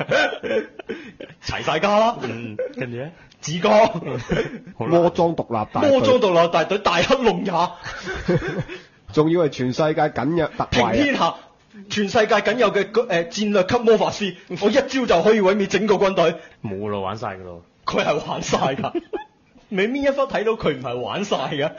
齊晒家啦。 嗯，跟住咧， 子江， 魔裝獨立大隊， 魔裝獨立大隊大黑龍也， 仲要係全世界僅有特平天下。全世界僅有嘅誒、呃、戰略級魔法師，我一招就可以毀滅整個軍隊。 冇咯，玩晒㗎咯。 佢係玩晒㗎，你邊一忽睇到佢唔係玩晒㗎？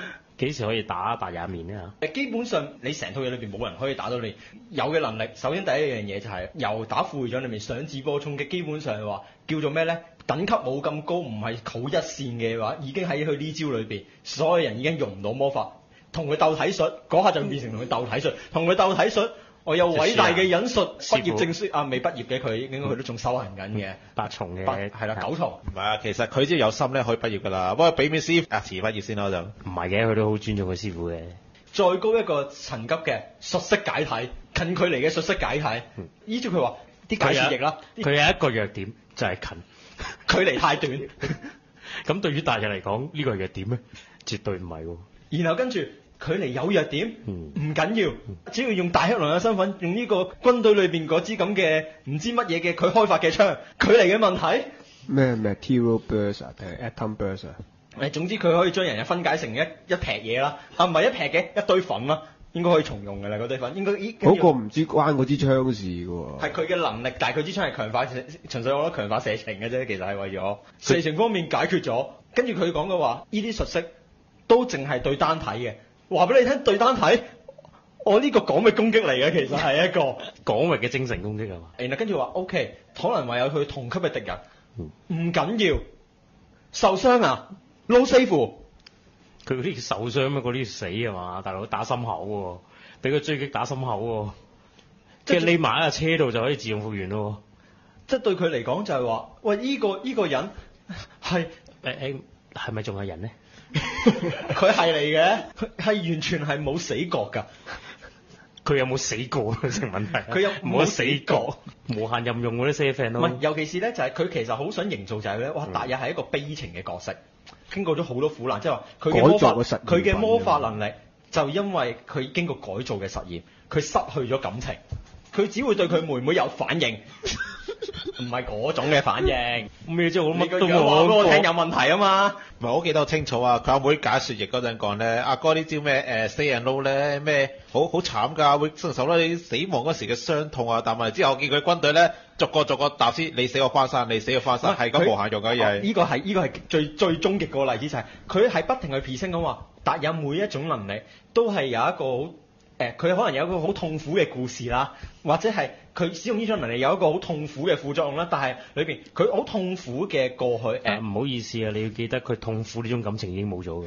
幾時可以打達也面呢？ 誒，基本上你成套嘢裏邊冇人可以打到你有嘅能力。首先第一樣嘢就係、是、由打副會長裏面上至波衝擊，基本上係話叫做咩咧？等級冇咁高，唔係好一線嘅話，已經喺佢呢招裏邊，所有人已經用唔到魔法，同佢鬥體術嗰下就變成同佢鬥體術，同佢鬥體術。我有偉大嘅忍術畢業證書啊，未畢業嘅佢，應該佢都仲修行緊嘅。 八重嘅係啦，九重。 唔係啊，其實佢只要有心咧，可以畢業噶啦。不過俾面師啊，遲畢業先咯就。 唔係嘅，佢都好尊重佢師傅嘅。 再高一個層級嘅術式解體，近距離嘅術式解體，依照佢話啲解說液啦， 佢有一個弱點就係、是、近， 距離太短。 咁對於達也嚟講，呢、這個係弱點咩？絕對唔係喎。 然後跟住。距離有弱點，唔、嗯、緊要，只要用大黑狼嘅身份，用呢個軍隊裏邊嗰支咁嘅唔知乜嘢嘅佢開發嘅槍，距離嘅問題咩 material burst 啊定係 atom burst 啊？ 誒，總之佢可以將人分解成一一劈嘢啦，啊唔係一劈嘅一堆粉啦，應該可以重用嘅啦嗰堆粉，應該嗰個唔知關嗰支槍事嘅喎。 係佢嘅能力，但係佢支槍係強化，純粹我覺得強化射程嘅啫，其實係為咗射程方面解決咗。跟住佢講嘅話，呢啲術式都淨係對單體嘅。話俾你聽，對單體，我呢個廣域攻擊嚟嘅，其實係一個廣域嘅精神攻擊係嘛？ 然後跟住話 OK，可能話有佢同級嘅敵人，唔、嗯、緊要，受傷啊 ，no save。 佢嗰啲受傷咩？嗰啲死係嘛？大佬打心口喎，俾佢追擊打心口喎，即係匿埋喺架車度就可以自動復原咯。 即係對佢嚟講就係話，喂，呢、這個呢、這個人係誒誒，係咪仲係人咧？ 佢係嚟嘅，佢係完全係冇死角㗎。 佢有冇死過成問題？ 佢有冇死角？ 無限任用嗰啲 C F N 咯。 唔係，尤其是咧就係、是、佢其實好想營造就係、是、咧，哇！達也係一個悲情嘅角色，經過咗好多苦難，即係話佢嘅魔法，佢嘅魔法能力就因為佢經過改造嘅實驗，佢失去咗感情，佢只會對佢妹妹有反應。唔係嗰種嘅反應，咩啫？我乜都冇話俾我聽有問題啊嘛。 唔係我記得好清楚啊！佢阿妹解說液嗰陣講咧，阿哥呢招咩誒 stay and low 咧咩好好慘㗎，會承受到你死亡嗰時嘅傷痛啊！但係之後我見佢軍隊咧逐個逐個答先，你死我翻山，你死我翻山，係咁無限用嘅嘢。 呢個係呢個係最最終極個例子就係佢係不停去 present 咁話，達也每一種能力都係有一個好。誒，佢可能有一個好痛苦嘅故事啦，或者係佢使用呢種能力有一個好痛苦嘅副作用啦，但係裏邊佢好痛苦嘅過去。誒、呃， 唔好意思啊，你要記得佢痛苦呢種感情已經冇咗嘅，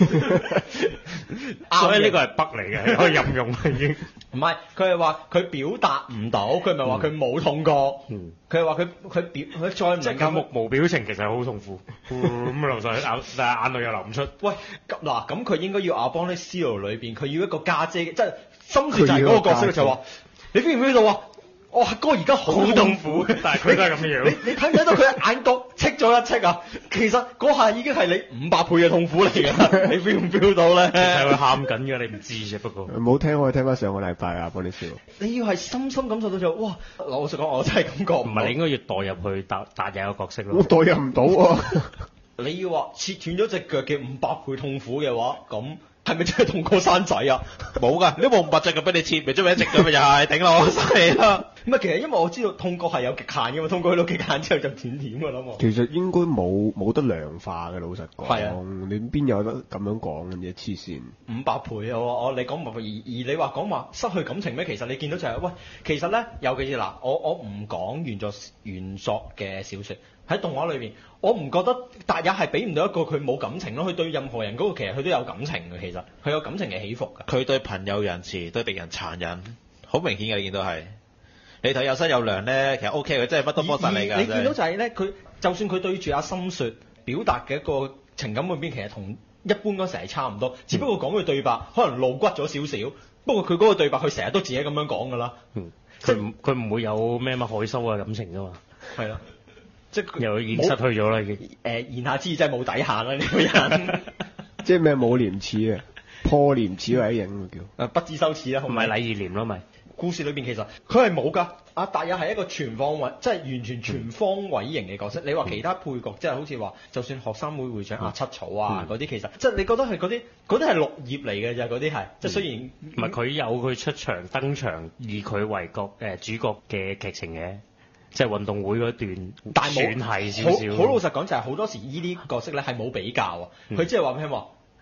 所以呢個係 bug 嚟嘅，可以任用已經。 唔係，佢係話佢表達唔到，佢唔係話佢冇痛過，佢係話佢佢表佢再唔能夠目無表情，其實係好痛苦，咁流晒眼，但係眼淚又流唔出。 喂，嗱咁佢應該要阿邦啲 C L 裏邊，佢要一個家姐，姐，即係深處就係嗰個角色就話，你 feel 唔 feel 到啊？我阿哥而家好痛苦， 但係佢都係咁嘅樣。 你你睇唔睇到佢眼角戚咗一戚啊？其實嗰下已經係你五百倍嘅痛苦嚟㗎，你 feel 唔 feel 到咧？ 係佢喊緊㗎，你唔知啫。不過冇聽可以聽翻上個禮拜啊，幫你笑。 你要係深深感受到就哇！老實講，我真係感覺唔係，你應該要代入去達達也個角色咯。 我代入唔到喎。 你要話切斷咗隻腳嘅五百倍痛苦嘅話，咁。係咪真係痛過生仔啊？ 冇㗎，你冇五百隻腳俾你切，咪將咪一隻腳咪又係頂落犀利啦。 唔係，其實因為我知道痛過係有極限嘅嘛，痛過去到極限之後就斷點㗎啦嘛。 其實應該冇冇得量化嘅，老實講。 係啊， 你邊有得咁樣講嘅啫？黐線。五百倍啊！我你講而而你話講話失去感情咩？其實你見到就係、是、喂，其實咧，尤其是嗱，我我唔講原作原作嘅小説。喺動畫裏邊，我唔覺得達也係俾唔到一個佢冇感情咯。佢對任何人嗰個其實佢都有感情嘅，其實佢有感情嘅起伏㗎。 佢對朋友仁慈，對敵人殘忍，好明顯嘅。你見到係你睇有身有良咧，其實 O K 嘅，真係乜都幫晒你㗎。 你見到就係咧，佢就算佢對住阿深雪表達嘅一個情感裏邊，其實同一般嗰時係差唔多，只不過講佢對白可能露骨咗少少。不過佢嗰個對白，佢成日都自己咁樣講㗎啦。 嗯，佢唔佢唔會有咩乜害羞嘅感情㗎嘛。 係啦。即係又已經失去咗啦，已經。 誒，言下之意真係冇底線啦呢個人。 即係咩冇廉恥啊？破廉恥為影叫。 誒，不知羞恥啦， 唔係禮義廉咯咪？ 故事裏邊其實佢係冇㗎。阿達也係一個全方位，即係完全全方位型嘅角色。嗯、你話其他配角，即係好似話，就算學生會會長阿、嗯啊、七草啊嗰啲、嗯，其實即係你覺得係嗰啲嗰啲係綠葉嚟嘅咋？嗰啲係即係雖然唔係佢有佢出場登場以佢為角誒、呃、主角嘅劇情嘅。即係運動會嗰段，但係算係少少。好好老實講，就係好多時呢啲角色咧係冇比較啊。佢即係話咩話？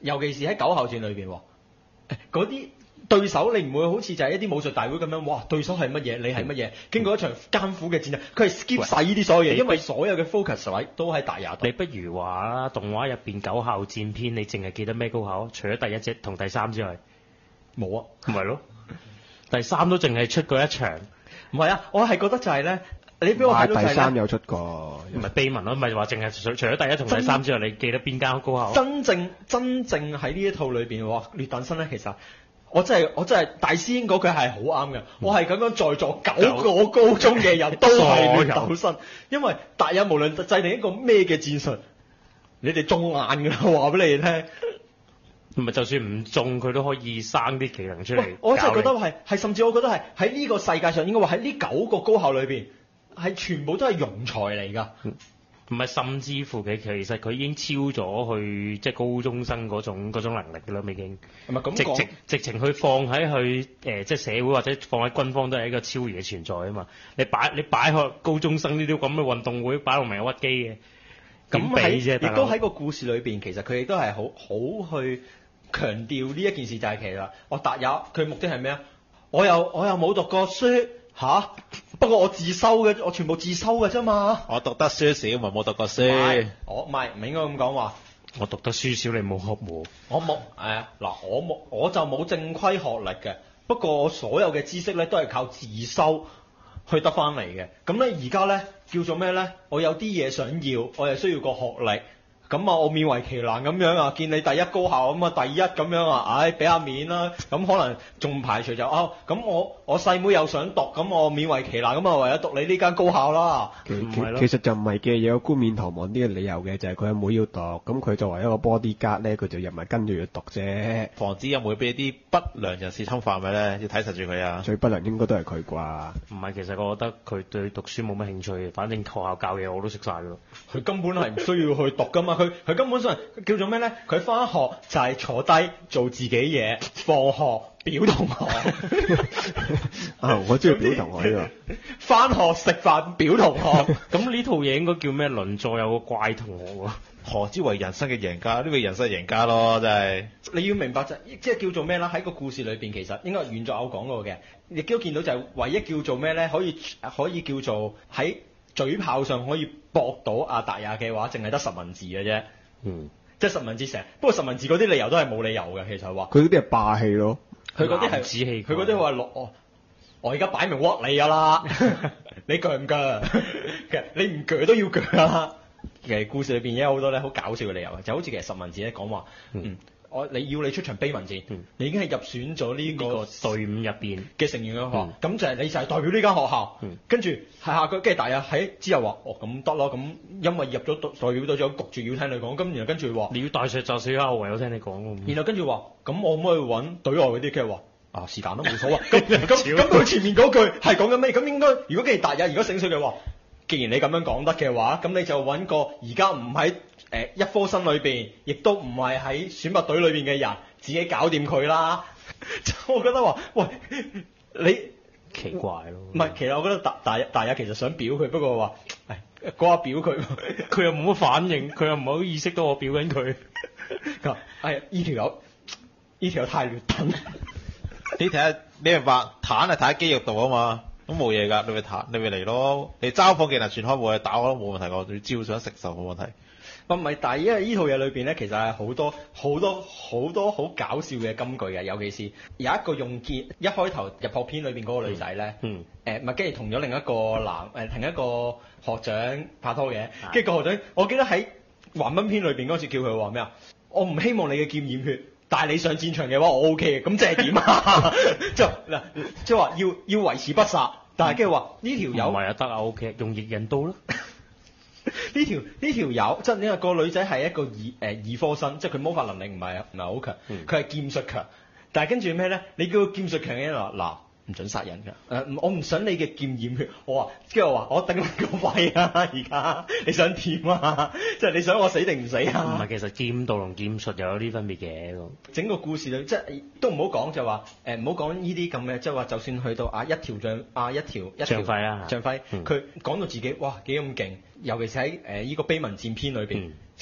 尤其是喺九校戰裏邊喎，嗰啲對手你唔會好似就係一啲武術大會咁樣，哇！對手係乜嘢，你係乜嘢？經過一場艱苦嘅戰鬥，佢係 skip 晒呢啲所有嘢，因為所有嘅 focus 位都喺大也度。 你不如話啦，動畫入邊九校戰篇，你淨係記得咩高考？除咗第一隻同第三之外， 冇啊， 唔係咯？第三都淨係出過一場， 唔係啊！我係覺得就係咧，你俾我睇到就係第三咧， 有出過， 唔係秘聞咯，唔係話淨係除除咗第一同第三之外，你記得邊間高考？ 真正真正喺呢一套裏邊，哇！劣等生咧，其實我真係我真係大師兄嗰句係好啱嘅。我係咁樣在座九個高中嘅人都係劣等生，因為大有無論制定一個咩嘅戰術，你哋中眼㗎啦，話俾你哋聽。 唔係就算唔中，佢都可以生啲技能出嚟。 我真係覺得係係，甚至我覺得係喺呢個世界上應該話喺呢九個高校裏邊，係全部都係庸才嚟㗎。 唔係，甚至乎佢其實佢已經超咗去即係高中生嗰種嗰種能力㗎啦，已經。 係咪咁直講？ 直直情佢放喺去誒即係社會或者放喺軍方都係一個超越嘅存在啊嘛！你擺你擺喺高中生呢啲咁嘅運動會擺到明係屈機嘅， 咁點比啫？ 喺亦大佬都喺個故事裏邊，其實佢亦都係好好去強調呢一件事就係其實我達也佢目的係咩啊？我又我又冇讀過書吓，不過我自修嘅，我全部自修嘅啫嘛。 我讀得書少，咪冇讀過唔係書。 我唔係唔應該咁講話。 我讀得書少，你冇學喎。 我冇誒嗱，我冇我就冇正規學歷嘅，不過我所有嘅知識咧都係靠自修去得翻嚟嘅。咁咧而家咧叫做咩咧？我有啲嘢想要，我又需要個學歷。咁啊，我勉為其難咁樣啊，見你第一高校咁啊，第一咁樣啊，唉，俾下面啦。咁可能仲唔排除就哦，咁我我細妹又想讀，咁我勉為其難咁啊，唯有讀你呢間高校啦。 其唔係咯其其實就唔係嘅，有個冠冕堂皇啲嘅理由嘅，就係佢阿妹要讀，咁佢作為一個 bodyguard 咧，佢就入埋跟住要讀啫。 防止有冇俾啲不良人士侵犯咪咧？要睇實住佢啊！ 最不良應該都係佢啩。 唔係，其實我覺得佢對讀書冇乜興趣，反正學校教嘢我都識晒㗎咯。 佢根本係唔需要去讀噶嘛，佢佢根本上叫做咩咧？佢翻學就係坐低做自己嘢，放學表同學。 啊，我中意表同學呢翻學食飯表同學。 咁呢套嘢應該叫咩？鄰座有個怪同學喎。 何之為人生嘅贏家？呢個人生贏家咯，真係。 你要明白就即係叫做咩啦？喺個故事裏邊，其實應該係原作有講過嘅，亦都見到就係唯一叫做咩咧？可以可以叫做喺嘴炮上可以駁到阿達也嘅話，淨係得十文字嘅啫。 嗯， 即係十文字成，不過十文字嗰啲理由都係冇理由嘅，其實話個。佢嗰啲係霸氣咯。 佢嗰啲係男子氣概佢嗰啲話落我，我而家擺明屈你㗎啦，你鋸唔鋸？其實你唔鋸都要鋸啦。其實故事裏邊有好多咧好搞笑嘅理由，就好似其實十文字咧講話，嗯，我你要你出場悲文戰， 嗯你已經係入選咗呢呢個個隊伍入邊。 嘅成員嘅學校， 嗯咁就係你就係代表呢間學校， 嗯跟住係下個跟住大約喺之後話，哦咁得咯，咁因為入咗代代表到咗，焗住要聽你講，咁然後跟住話。 你要大石砸死蝦，我唯有聽你講喎。 然後跟住話，咁我可唔可以揾隊外嗰啲？跟住話啊，是但都冇所謂。咁咁咁佢前面嗰句係講緊咩？咁應該如果既然達也如果醒水嘅話，既然你咁樣講得嘅話，咁你就揾個而家唔喺誒一科生裏邊，亦都唔係喺選拔隊裏邊嘅人，自己搞掂佢啦。我覺得話，喂，你奇怪咯。 唔係，其實我覺得達達也達也其實想表佢，不過話，誒嗰下表佢， 佢又冇乜反應，佢又唔係好意識到我表緊佢。 佢話：哎呀，呢條友呢條友太劣等。 你睇下，你明白彈係睇喺肌肉度啊嘛，咁冇嘢㗎，你咪彈，你咪嚟咯。你嘲諷技能全開冇嘢打我都冇問題，我照想食就冇問題。 唔係，但係因為呢套嘢裏邊咧，其實係好多好多好多好搞笑嘅金句嘅，尤其是有一個用劍一開頭入學篇裏邊嗰個女仔咧， 嗯， 誒咪跟住同咗另一個男誒同一個學長拍拖嘅，跟住個學長，我記得喺橫濱篇裏邊嗰次叫佢話咩啊？我唔希望你嘅劍染血。但係你上戰場嘅話，我 O K 嘅，咁即係點啊？即係嗱，即係話要要維持不殺，但係跟住話呢條友唔係啊，得啊 O K，用逆刃刀咯。 呢條呢條友，即係呢個女仔係一個二誒、呃、二科生，即係佢魔法能力唔係唔係好強，佢係、嗯、劍術強，但係跟住咩咧？你叫佢劍術強嘅人話嗱，唔準殺人㗎，誒、呃、我唔想你嘅劍染血，我話跟住我話我頂你個肺啊！而家你想點啊？即係你想我死定唔死啊？ 唔係，其實劍道同劍術又有啲分別嘅。 整個故事裏即係都唔好講就話誒唔好講呢啲咁嘅，即係話就算去到啊一條將啊一條一條將輝啊將輝， 嗯佢講到自己哇幾咁勁，尤其是喺誒呢個悲文戰篇裏邊， 嗯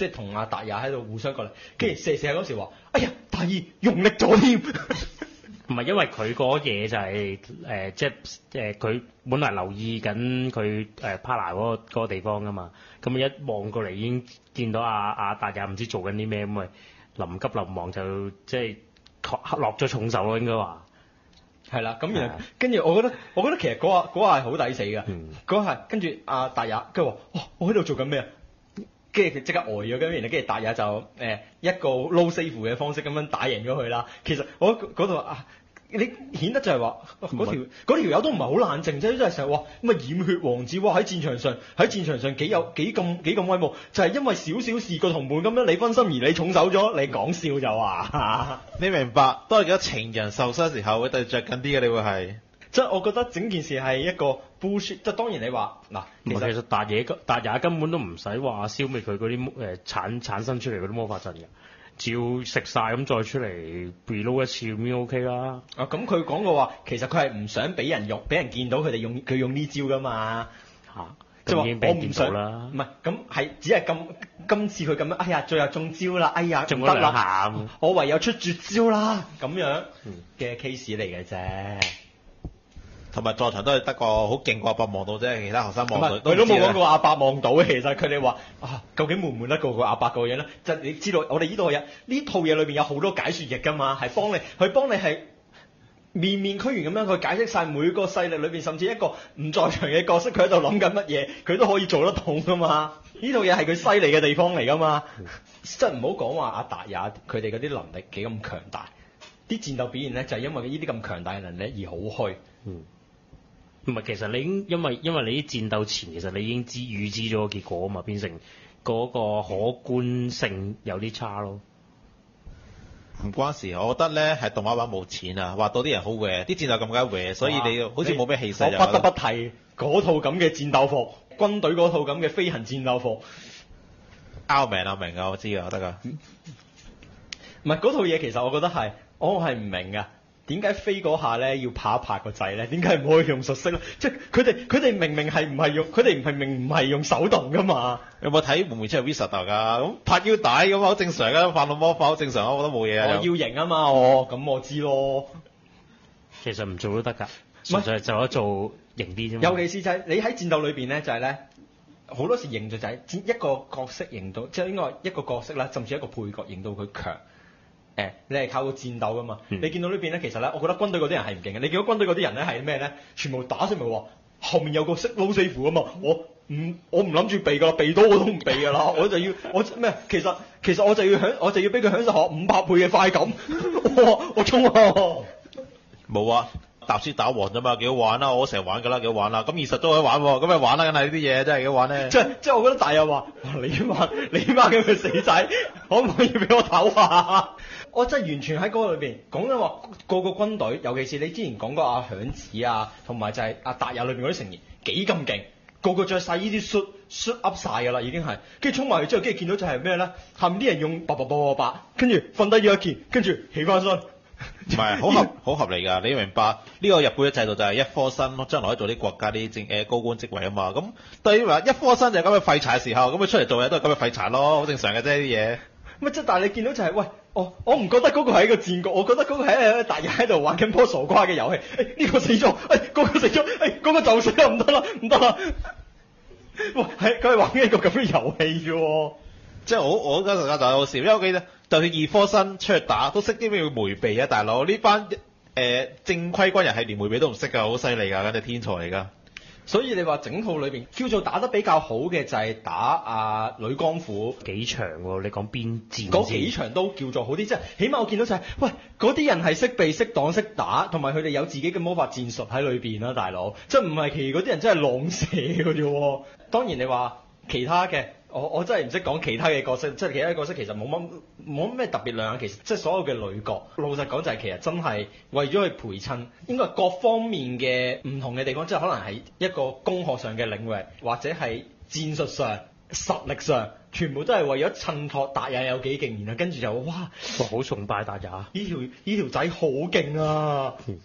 即係同阿達也喺度互相過嚟，跟住射射下嗰時話：哎呀，大二用力咗添。 唔係因為佢嗰嘢就係、是、誒、呃、即係誒佢本來留意緊佢誒 partner 嗰個嗰個地方噶嘛，咁一望過嚟已經見到阿阿達也唔知做緊啲咩，咁咪臨急臨忙就即係落咗重手咯，應該話。 係啦，咁然後跟住我覺得，我覺得其實嗰下嗰下係好抵死㗎。嗰下跟住阿達也，跟住話：哇，我喺度做緊咩啊？跟住佢即刻呆咗，跟住跟住達也就誒、呃、一個 low save 嘅方式咁樣打贏咗佢啦。其實我嗰度啊，你顯得就係話嗰條嗰條友都唔係好冷靜啫，真係成日話咁啊染血王子哇喺戰場上喺戰場上幾有幾咁幾咁威武，就係、是、因為少少事個同伴咁樣你分心而你重手咗，你講笑就話。 你明白？當你覺得情人受傷時候會對着緊啲嘅，你會係。 即係我覺得整件事係一個 bullshit，即係當然你話嗱， 其實其實達也達也根本都唔使話消滅佢嗰啲誒產產生出嚟嗰啲魔法陣嘅，只要食晒咁再出嚟 reload 一次咁已 OK 啦。 啊咁佢講過話，其實佢係唔想俾人用，俾人見到佢哋用佢用呢招噶嘛嚇，即係話我唔想啦。唔係咁係只係咁今次佢咁樣，哎呀最後中招啦，哎呀中咗兩下， 我唯有出絕招啦咁樣嘅 case 嚟嘅啫。 同埋在場都係得個好勁個阿伯望到啫，其他學生望到佢都冇講過阿伯望到。其實佢哋話啊，究竟瞞唔瞞得過個阿伯個樣咧？就係、你知道我哋呢套嘢呢套嘢裏邊有好多解説液㗎嘛，係幫你佢幫你係面面俱圓咁樣去解釋晒每個勢力裏邊，甚至一個唔在場嘅角色佢喺度諗緊乜嘢，佢都可以做得到㗎嘛。呢套嘢係佢犀利嘅地方嚟㗎嘛。即係唔好講話阿達也佢哋嗰啲能力幾咁強大，啲戰鬥表現咧就係、係、因為呢啲咁強大嘅能力而好虛。 嗯。唔係，其實你已經因為因為你啲戰鬥前，其實你已經知預知咗個結果啊嘛，變成嗰個可觀性有啲差咯。 唔關事，我覺得咧係動畫版冇錢啊，畫到啲人好搲，啲戰鬥咁鬼搲，所以你好似冇咩氣勢。 我不得不提嗰套咁嘅戰鬥服，軍隊嗰套咁嘅飛行戰鬥服。 拗命啊明啊，我知㗎，得㗎。 唔係嗰套嘢，其實我覺得係，我係唔明㗎。點解飛嗰下咧要拍一拍個掣咧？點解唔可以用術式咧？即係佢哋佢哋明明係唔係用，佢哋唔係明唔係用手動噶嘛？ 有冇睇門門出係 Visa 㗎？咁拍腰帶咁好正常㗎，發到魔法好正常，我覺得冇嘢啊。 我要型啊嘛，我咁我知咯。 其實唔做都得㗎，純粹就係做型啲啫嘛。 尤其是就係你喺戰鬥裏邊咧，就係咧好多時型就係一個角色型到，即係應該一個角色啦，甚至一個配角型到佢強。誒，你係靠個戰鬥噶嘛？嗯、你見到呢邊咧，其實咧，我覺得軍隊嗰啲人係唔勁嘅。你見到軍隊嗰啲人咧係咩咧？全部打出嚟話後面有個識撈四符啊嘛！我唔我唔諗住避㗎啦，避到我都唔避㗎啦，我就要我咩？其實其實我就要享我就要俾佢享受下五百倍嘅快感。我我衝啊！冇啊！搭書打王啫嘛，幾好玩啦！我成日玩㗎啦，幾好玩啦！咁現實都可以玩喎，咁咪玩啦，梗係呢啲嘢真係幾好玩咧！ 即係即係我覺得大友話：你玩你玩嘅佢死仔，可唔可以俾我唞下？我真係完全喺嗰個裏邊講緊話，個個軍隊，尤其是你之前講過阿響子啊，同埋就係阿達也裏邊嗰啲成員幾咁勁，個個着晒呢啲 suit suit up 晒㗎啦，已經係，跟住衝埋去之後，跟住見到就係咩咧？下面啲人用叭叭叭叭叭，跟住瞓低咗一件，跟住起翻身。 唔係好合好合理㗎，你明白呢、這個日本嘅制度就係一科生將來可以做啲國家啲政誒高官職位啊嘛，咁對於話一科生就係咁嘅廢柴嘅時候，咁佢出嚟做嘢都係咁嘅廢柴咯，好正常嘅啫啲嘢。 乜即係但係你見到就係、是、喂，我我唔覺得嗰個係一個戰局，我覺得嗰個係一大人喺度玩緊棵傻瓜嘅遊戲。誒、哎、呢、這個死咗，誒、哎、嗰、那個死咗，誒、哎、嗰、那個就死啦，唔得啦，唔得啦。喂，係佢係玩緊一個咁嘅遊戲啫喎。 即係我我嗰陣間就好笑，因為我記得就算二科生出去打都識啲咩叫迴避啊，大佬呢班誒、呃、正規軍人係連迴避都唔識㗎，好犀利㗎，簡直天才嚟㗎。 所以你話整套裏邊叫做打得比較好嘅就係打阿呂光虎幾場喎？你講邊戰？ 嗰幾場都叫做好啲，即係起碼我見到就係、是、喂嗰啲人係識避識擋識打，同埋佢哋有自己嘅魔法戰術喺裏邊啦，大佬，即係唔係其餘嗰啲人真係狼射㗎啫喎。當然你話其他嘅。我我真係唔識講其他嘅角色，即係其他嘅角色其實冇乜冇乜咩特別亮眼。其實即係所有嘅女角，老實講就係其實真係為咗去陪襯，應該係各方面嘅唔同嘅地方，即係可能係一個工學上嘅領域，或者係戰術上、實力上，全部都係為咗襯托達也有幾勁，然後跟住就哇， 哇好崇拜達也， 呢條呢條仔好勁啊！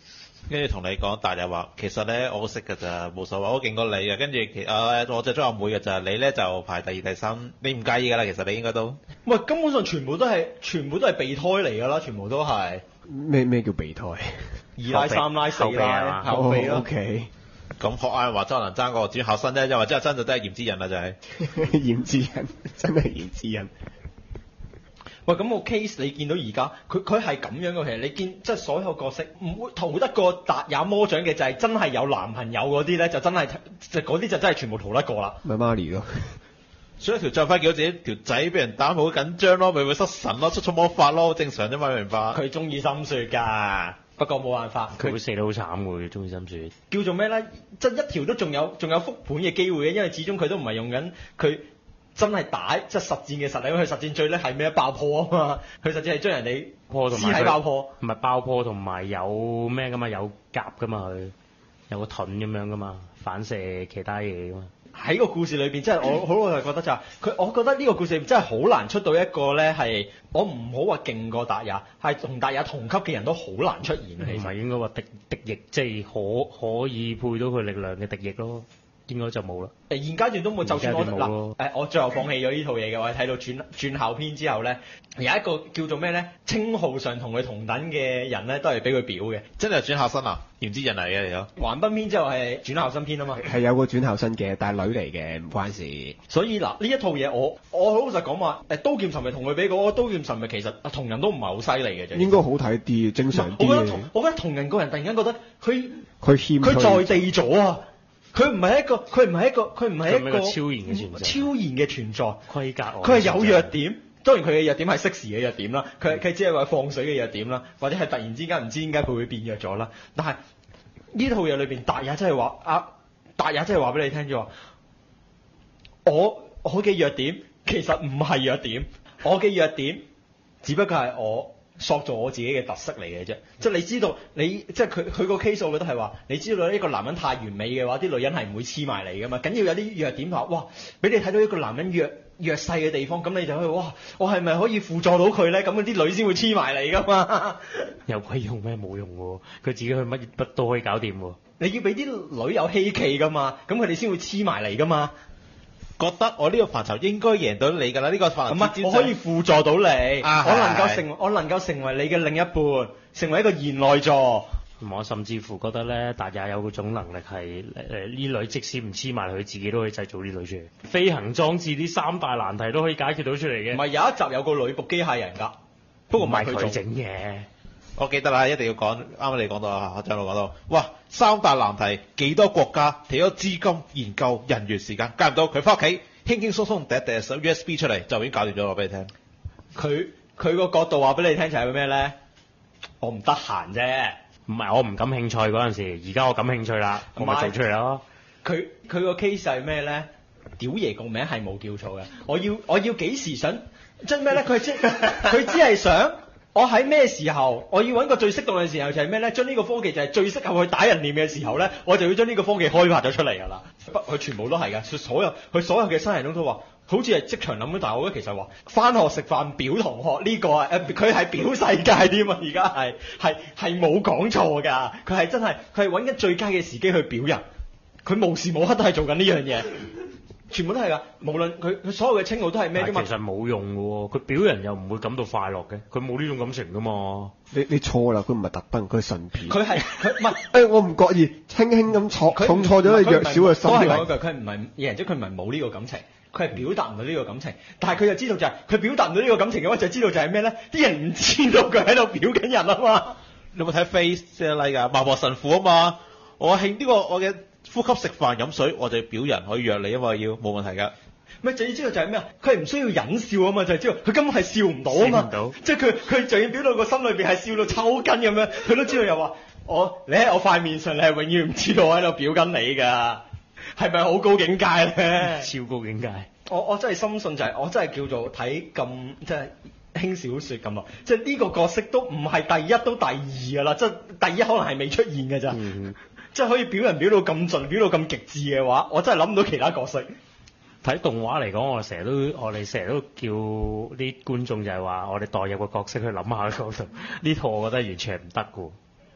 跟住同你講，但又話其實咧我好識㗎咋，冇所謂，我勁過你啊。跟住其啊我就中阿妹㗎咋，你咧就排第二第三，你唔介意㗎啦。其實你應該都喂，根本上全部都係全部都係備胎嚟㗎啦，全部都係咩咩叫備胎？ 二奶、三奶、四奶、後備咯。 O K， 咁學嗌話周能爭個轉校生啫，因為之後真就真係嚴之人啦，就係、 是、嚴之人，真係嚴之人。 喂，咁個 case 你見到而家佢佢係咁樣嘅，其實你見即係所有角色唔會逃得過達也魔掌嘅，就係真係有男朋友嗰啲咧，就真係就嗰啲就真係全部逃得過啦。 咪 Marley 咯， 所以條將輝見到自己條仔俾人打，咪好緊張咯，咪會失神咯，出出魔法咯，正常啫嘛，明白？ 佢中意心雪㗎，不過冇辦法， 佢會死得好慘㗎，中意心雪。 叫做咩咧？即係一條都仲有仲有復盤嘅機會嘅，因為始終佢都唔係用緊佢。真係打即係實戰嘅實力，佢實戰最叻係咩？爆破啊嘛！佢實戰係將人哋破同埋屍體爆破， 唔係爆破同埋有咩噶嘛？有夾噶嘛？佢有個盾咁樣噶嘛？反射其他嘢噶嘛？ 喺個故事裏邊，即係我好老實覺得就係、是、佢，我覺得呢個故事真係好難出到一個咧係我唔好話勁過達也，係同達也同級嘅人都好難出現。 唔係應該話敵敵役，即係可可以配到佢力量嘅敵役咯。應該就冇啦。 誒現階段都冇，就算我嗱誒，我最後放棄咗呢套嘢嘅，我係睇到轉轉校篇之後咧，有一個叫做咩咧，稱號上同佢同等嘅人咧，都係俾佢表嘅。 真係轉校生啊？嚴之人嚟嘅嚟咗。 橫濱篇之後係轉校生篇啊嘛。 係有個轉校生嘅，但係女嚟嘅，唔關事。 所以嗱，呢一套嘢我我好老實講話，誒刀劍神域同佢比嗰個刀劍神域其實同人都唔係好犀利嘅啫。 應該好睇啲，正常啲。 我覺得同我覺得同人個人突然間覺得佢佢謙佢在地咗啊！佢唔係一個，佢唔係一個，佢唔係一個超然嘅存在。 超然嘅存在， 規格。 佢係有弱點，當然佢嘅弱點係適時嘅弱點啦。佢佢只係話放水嘅弱點啦，或者係突然之間唔知點解佢會變弱咗啦。但係呢套嘢裏邊，達也真係話啊，達也真係話俾你聽咗，我我嘅弱點其實唔係弱點，我嘅弱點只不過係我塑造我自己嘅特色嚟嘅啫，即係你知道你即係佢佢個 case，我覺得係話你知道一個男人太完美嘅話，啲女人係唔會黐埋嚟噶嘛，緊要有啲弱點話，哇！俾你睇到一個男人弱弱勢嘅地方，咁你就可以哇！我係咪可以輔助到佢咧？咁嗰啲女先會黐埋嚟噶嘛？ 有鬼用咩？冇用喎，佢自己去乜乜都可以搞掂喎。你要俾啲女有希冀噶嘛，咁佢哋先會黐埋嚟噶嘛。 覺得我呢個範疇應該贏到你㗎啦，呢、呢個範疇。 唔係，我可以輔助到你， 啊、 我能夠成，我能夠成為你嘅另一半，成為一個賢內助。 我甚至乎覺得咧，達也有嗰種能力係誒呢女即使唔黐埋佢自己都可以製造啲女出嚟。飛行裝置啲三大難題都可以解決到出嚟嘅。 唔係有一集有個女僕機械人㗎，不過唔係佢整嘅。 我記得啦，一定要講，啱啱你講到啊，張老講到，哇，三大難題幾多國家，提咗資金、研究、人員、時間，計唔到佢翻屋企輕輕鬆鬆第一第一手 U S B 出嚟就已經搞掂咗，話俾你聽。 佢佢個角度話俾你聽就係咩咧？我唔得閒啫。 唔係我唔感興趣嗰陣時，而家我感興趣啦，我咪做出嚟咯。 佢佢個 case 係咩咧？屌爺個名係冇叫錯嘅。我要我要幾時想即係咩咧？佢即佢只係想。我喺咩時候，我要揾個最適當嘅時候就係咩咧？將呢個科技就係最適合去打人臉嘅時候咧，我就要將呢個科技開發咗出嚟㗎啦。不，佢全部都係㗎，所有佢所有嘅新人都都話，好似係即場諗嘅，但係我覺得其實話返學食飯表同學呢、呢個啊，誒佢係表世界添啊！而家係係係冇講錯㗎，佢係真係佢係揾緊最佳嘅時機去表人，佢無時無刻都係做緊呢樣嘢。全部都係㗎，無論佢佢所有嘅稱號都係咩啫嘛。 其實冇用嘅喎，佢表人又唔會感到快樂嘅，佢冇呢種感情㗎嘛。 你你錯啦，佢唔係特登，佢係順便。佢係佢唔係誒，我唔覺意輕輕咁錯重錯咗你弱小嘅心靈。 都係講一句，佢唔係贏咗，佢唔係冇呢個感情，佢係表達唔到呢個感情。但係佢就知道就係、是、佢表達唔到呢個感情嘅話，就知道就係咩咧？啲人唔知道佢喺度表緊人啊嘛。 你有冇睇 Face 即係 like 㗎？麻婆神父啊嘛，我慶呢、這個我嘅呼吸食飯飲水，我就要表人可以約你啊嘛，要冇問題㗎。 咪就要知道就係咩啊？佢係唔需要忍笑啊嘛，就係、是、知道佢根本係笑唔到啊嘛。 到即係佢佢就要表到個心裏邊係笑到抽筋咁樣，佢都知道又話我你喺我塊面上，你係永遠唔知道我喺度表緊你㗎，係咪好高境界咧？ 超高境界！ 我我真係深信就係、是、我真係叫做睇咁即係輕小説咁咯，即係呢個角色都唔係第一都第二㗎啦，即係第一可能係未出現㗎咋。嗯即係可以表人表到咁盡，表到咁極致嘅話，我真係諗唔到其他角色。 睇動畫嚟講，我成日都我哋成日都叫啲觀眾就係話，我哋代入個角色去諗下嗰度。呢套我覺得完全係唔得㗎。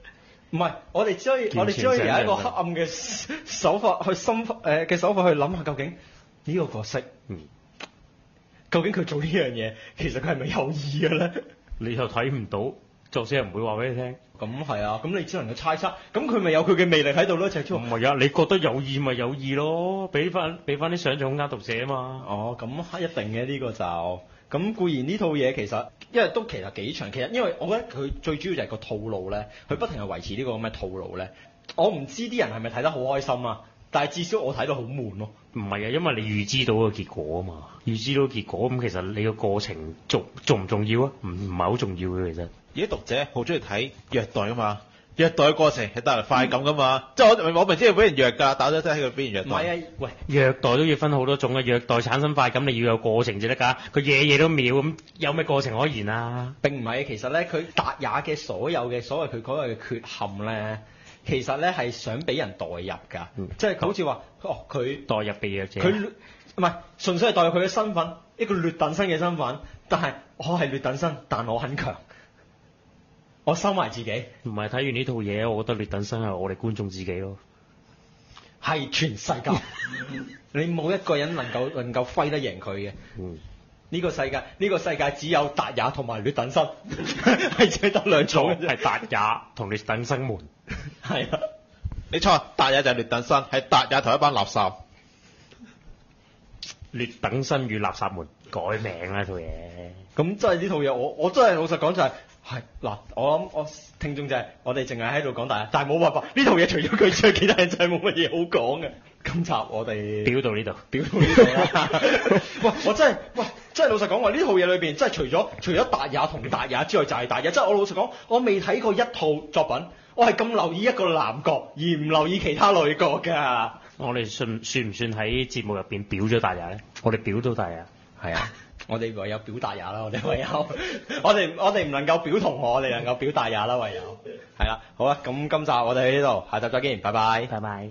唔係，我哋只可以我哋只可以由一個黑暗嘅手法去深誒嘅手法去諗下，究竟呢個角色， 嗯， 究竟佢做呢樣嘢，其實佢係咪有意嘅咧？ 你又睇唔到，作者唔會話俾你聽。 咁係啊，咁你只能夠猜測，咁佢咪有佢嘅魅力喺度咯，就係唔係啊，你覺得有意咪有意咯，俾翻俾翻啲想像空間讀者啊嘛。 哦，咁一定嘅呢個就，咁固然呢套嘢其實，因為都其實幾長，其實因為我覺得佢最主要就係個套路咧，佢不停係維持呢個咁嘅套路咧。我唔知啲人係咪睇得好開心啊，但係至少我睇到好悶咯。 唔係啊，因為你預知到個結果啊嘛，預知到結果咁，其實你個過程重重唔重要啊？唔唔係好重要嘅其實。 而家讀者好中意睇虐待啊嘛，虐待嘅過程係帶來快感噶嘛，嗯、即係我我明知係俾人虐㗎，打咗真係佢俾人虐待。 唔係啊，喂， 虐待都要分好多種嘅，虐待產生快感，你要有過程至得㗎。佢嘢嘢都秒咁，有咩過程可言啊？ 並唔係，其實咧，佢達也嘅所有嘅所謂佢嗰個嘅缺陷咧，其實咧係想俾人代入㗎， 嗯、 即係好似話哦，佢代入被虐者， 佢唔係純粹係代入佢嘅身份，一個劣等生嘅身份，但係我係劣等生，但我很強。我收埋自己， 唔係睇完呢套嘢，我覺得劣等生係我哋觀眾自己咯， 係全世界，你冇一個人能夠能夠揮得贏佢嘅。 嗯， 呢個世界呢、呢個世界只有達也同埋劣等生，係只係得兩種嘅啫， 係達也同劣等生們。 係啊， 你錯，達也就係劣等生，係達也同一班垃圾。 劣等生與垃圾們改名啦套嘢。 咁真係呢套嘢，我我真係老實講就係、係。係嗱，我諗我聽眾就係我哋淨係喺度講大，但係冇辦法，呢套嘢除咗佢之外，其他人真係冇乜嘢好講嘅。今集我哋表到呢度， 表到呢度啦。喂，我真係，喂，真係老實講話，呢套嘢裏邊真係除咗除咗達也同達也之外，就係達也。即係我老實講，我未睇過一套作品，我係咁留意一個男角，而唔留意其他女角㗎。 我哋算算唔算喺節目入邊表咗達也咧？我哋表到達也， 係啊。我哋唯有表達也啦，我哋唯有，我哋我哋唔能夠表同學，我哋能夠表達也啦，唯有，係啦，好啦，咁今集我哋喺呢度，下集再見，拜拜， 拜拜。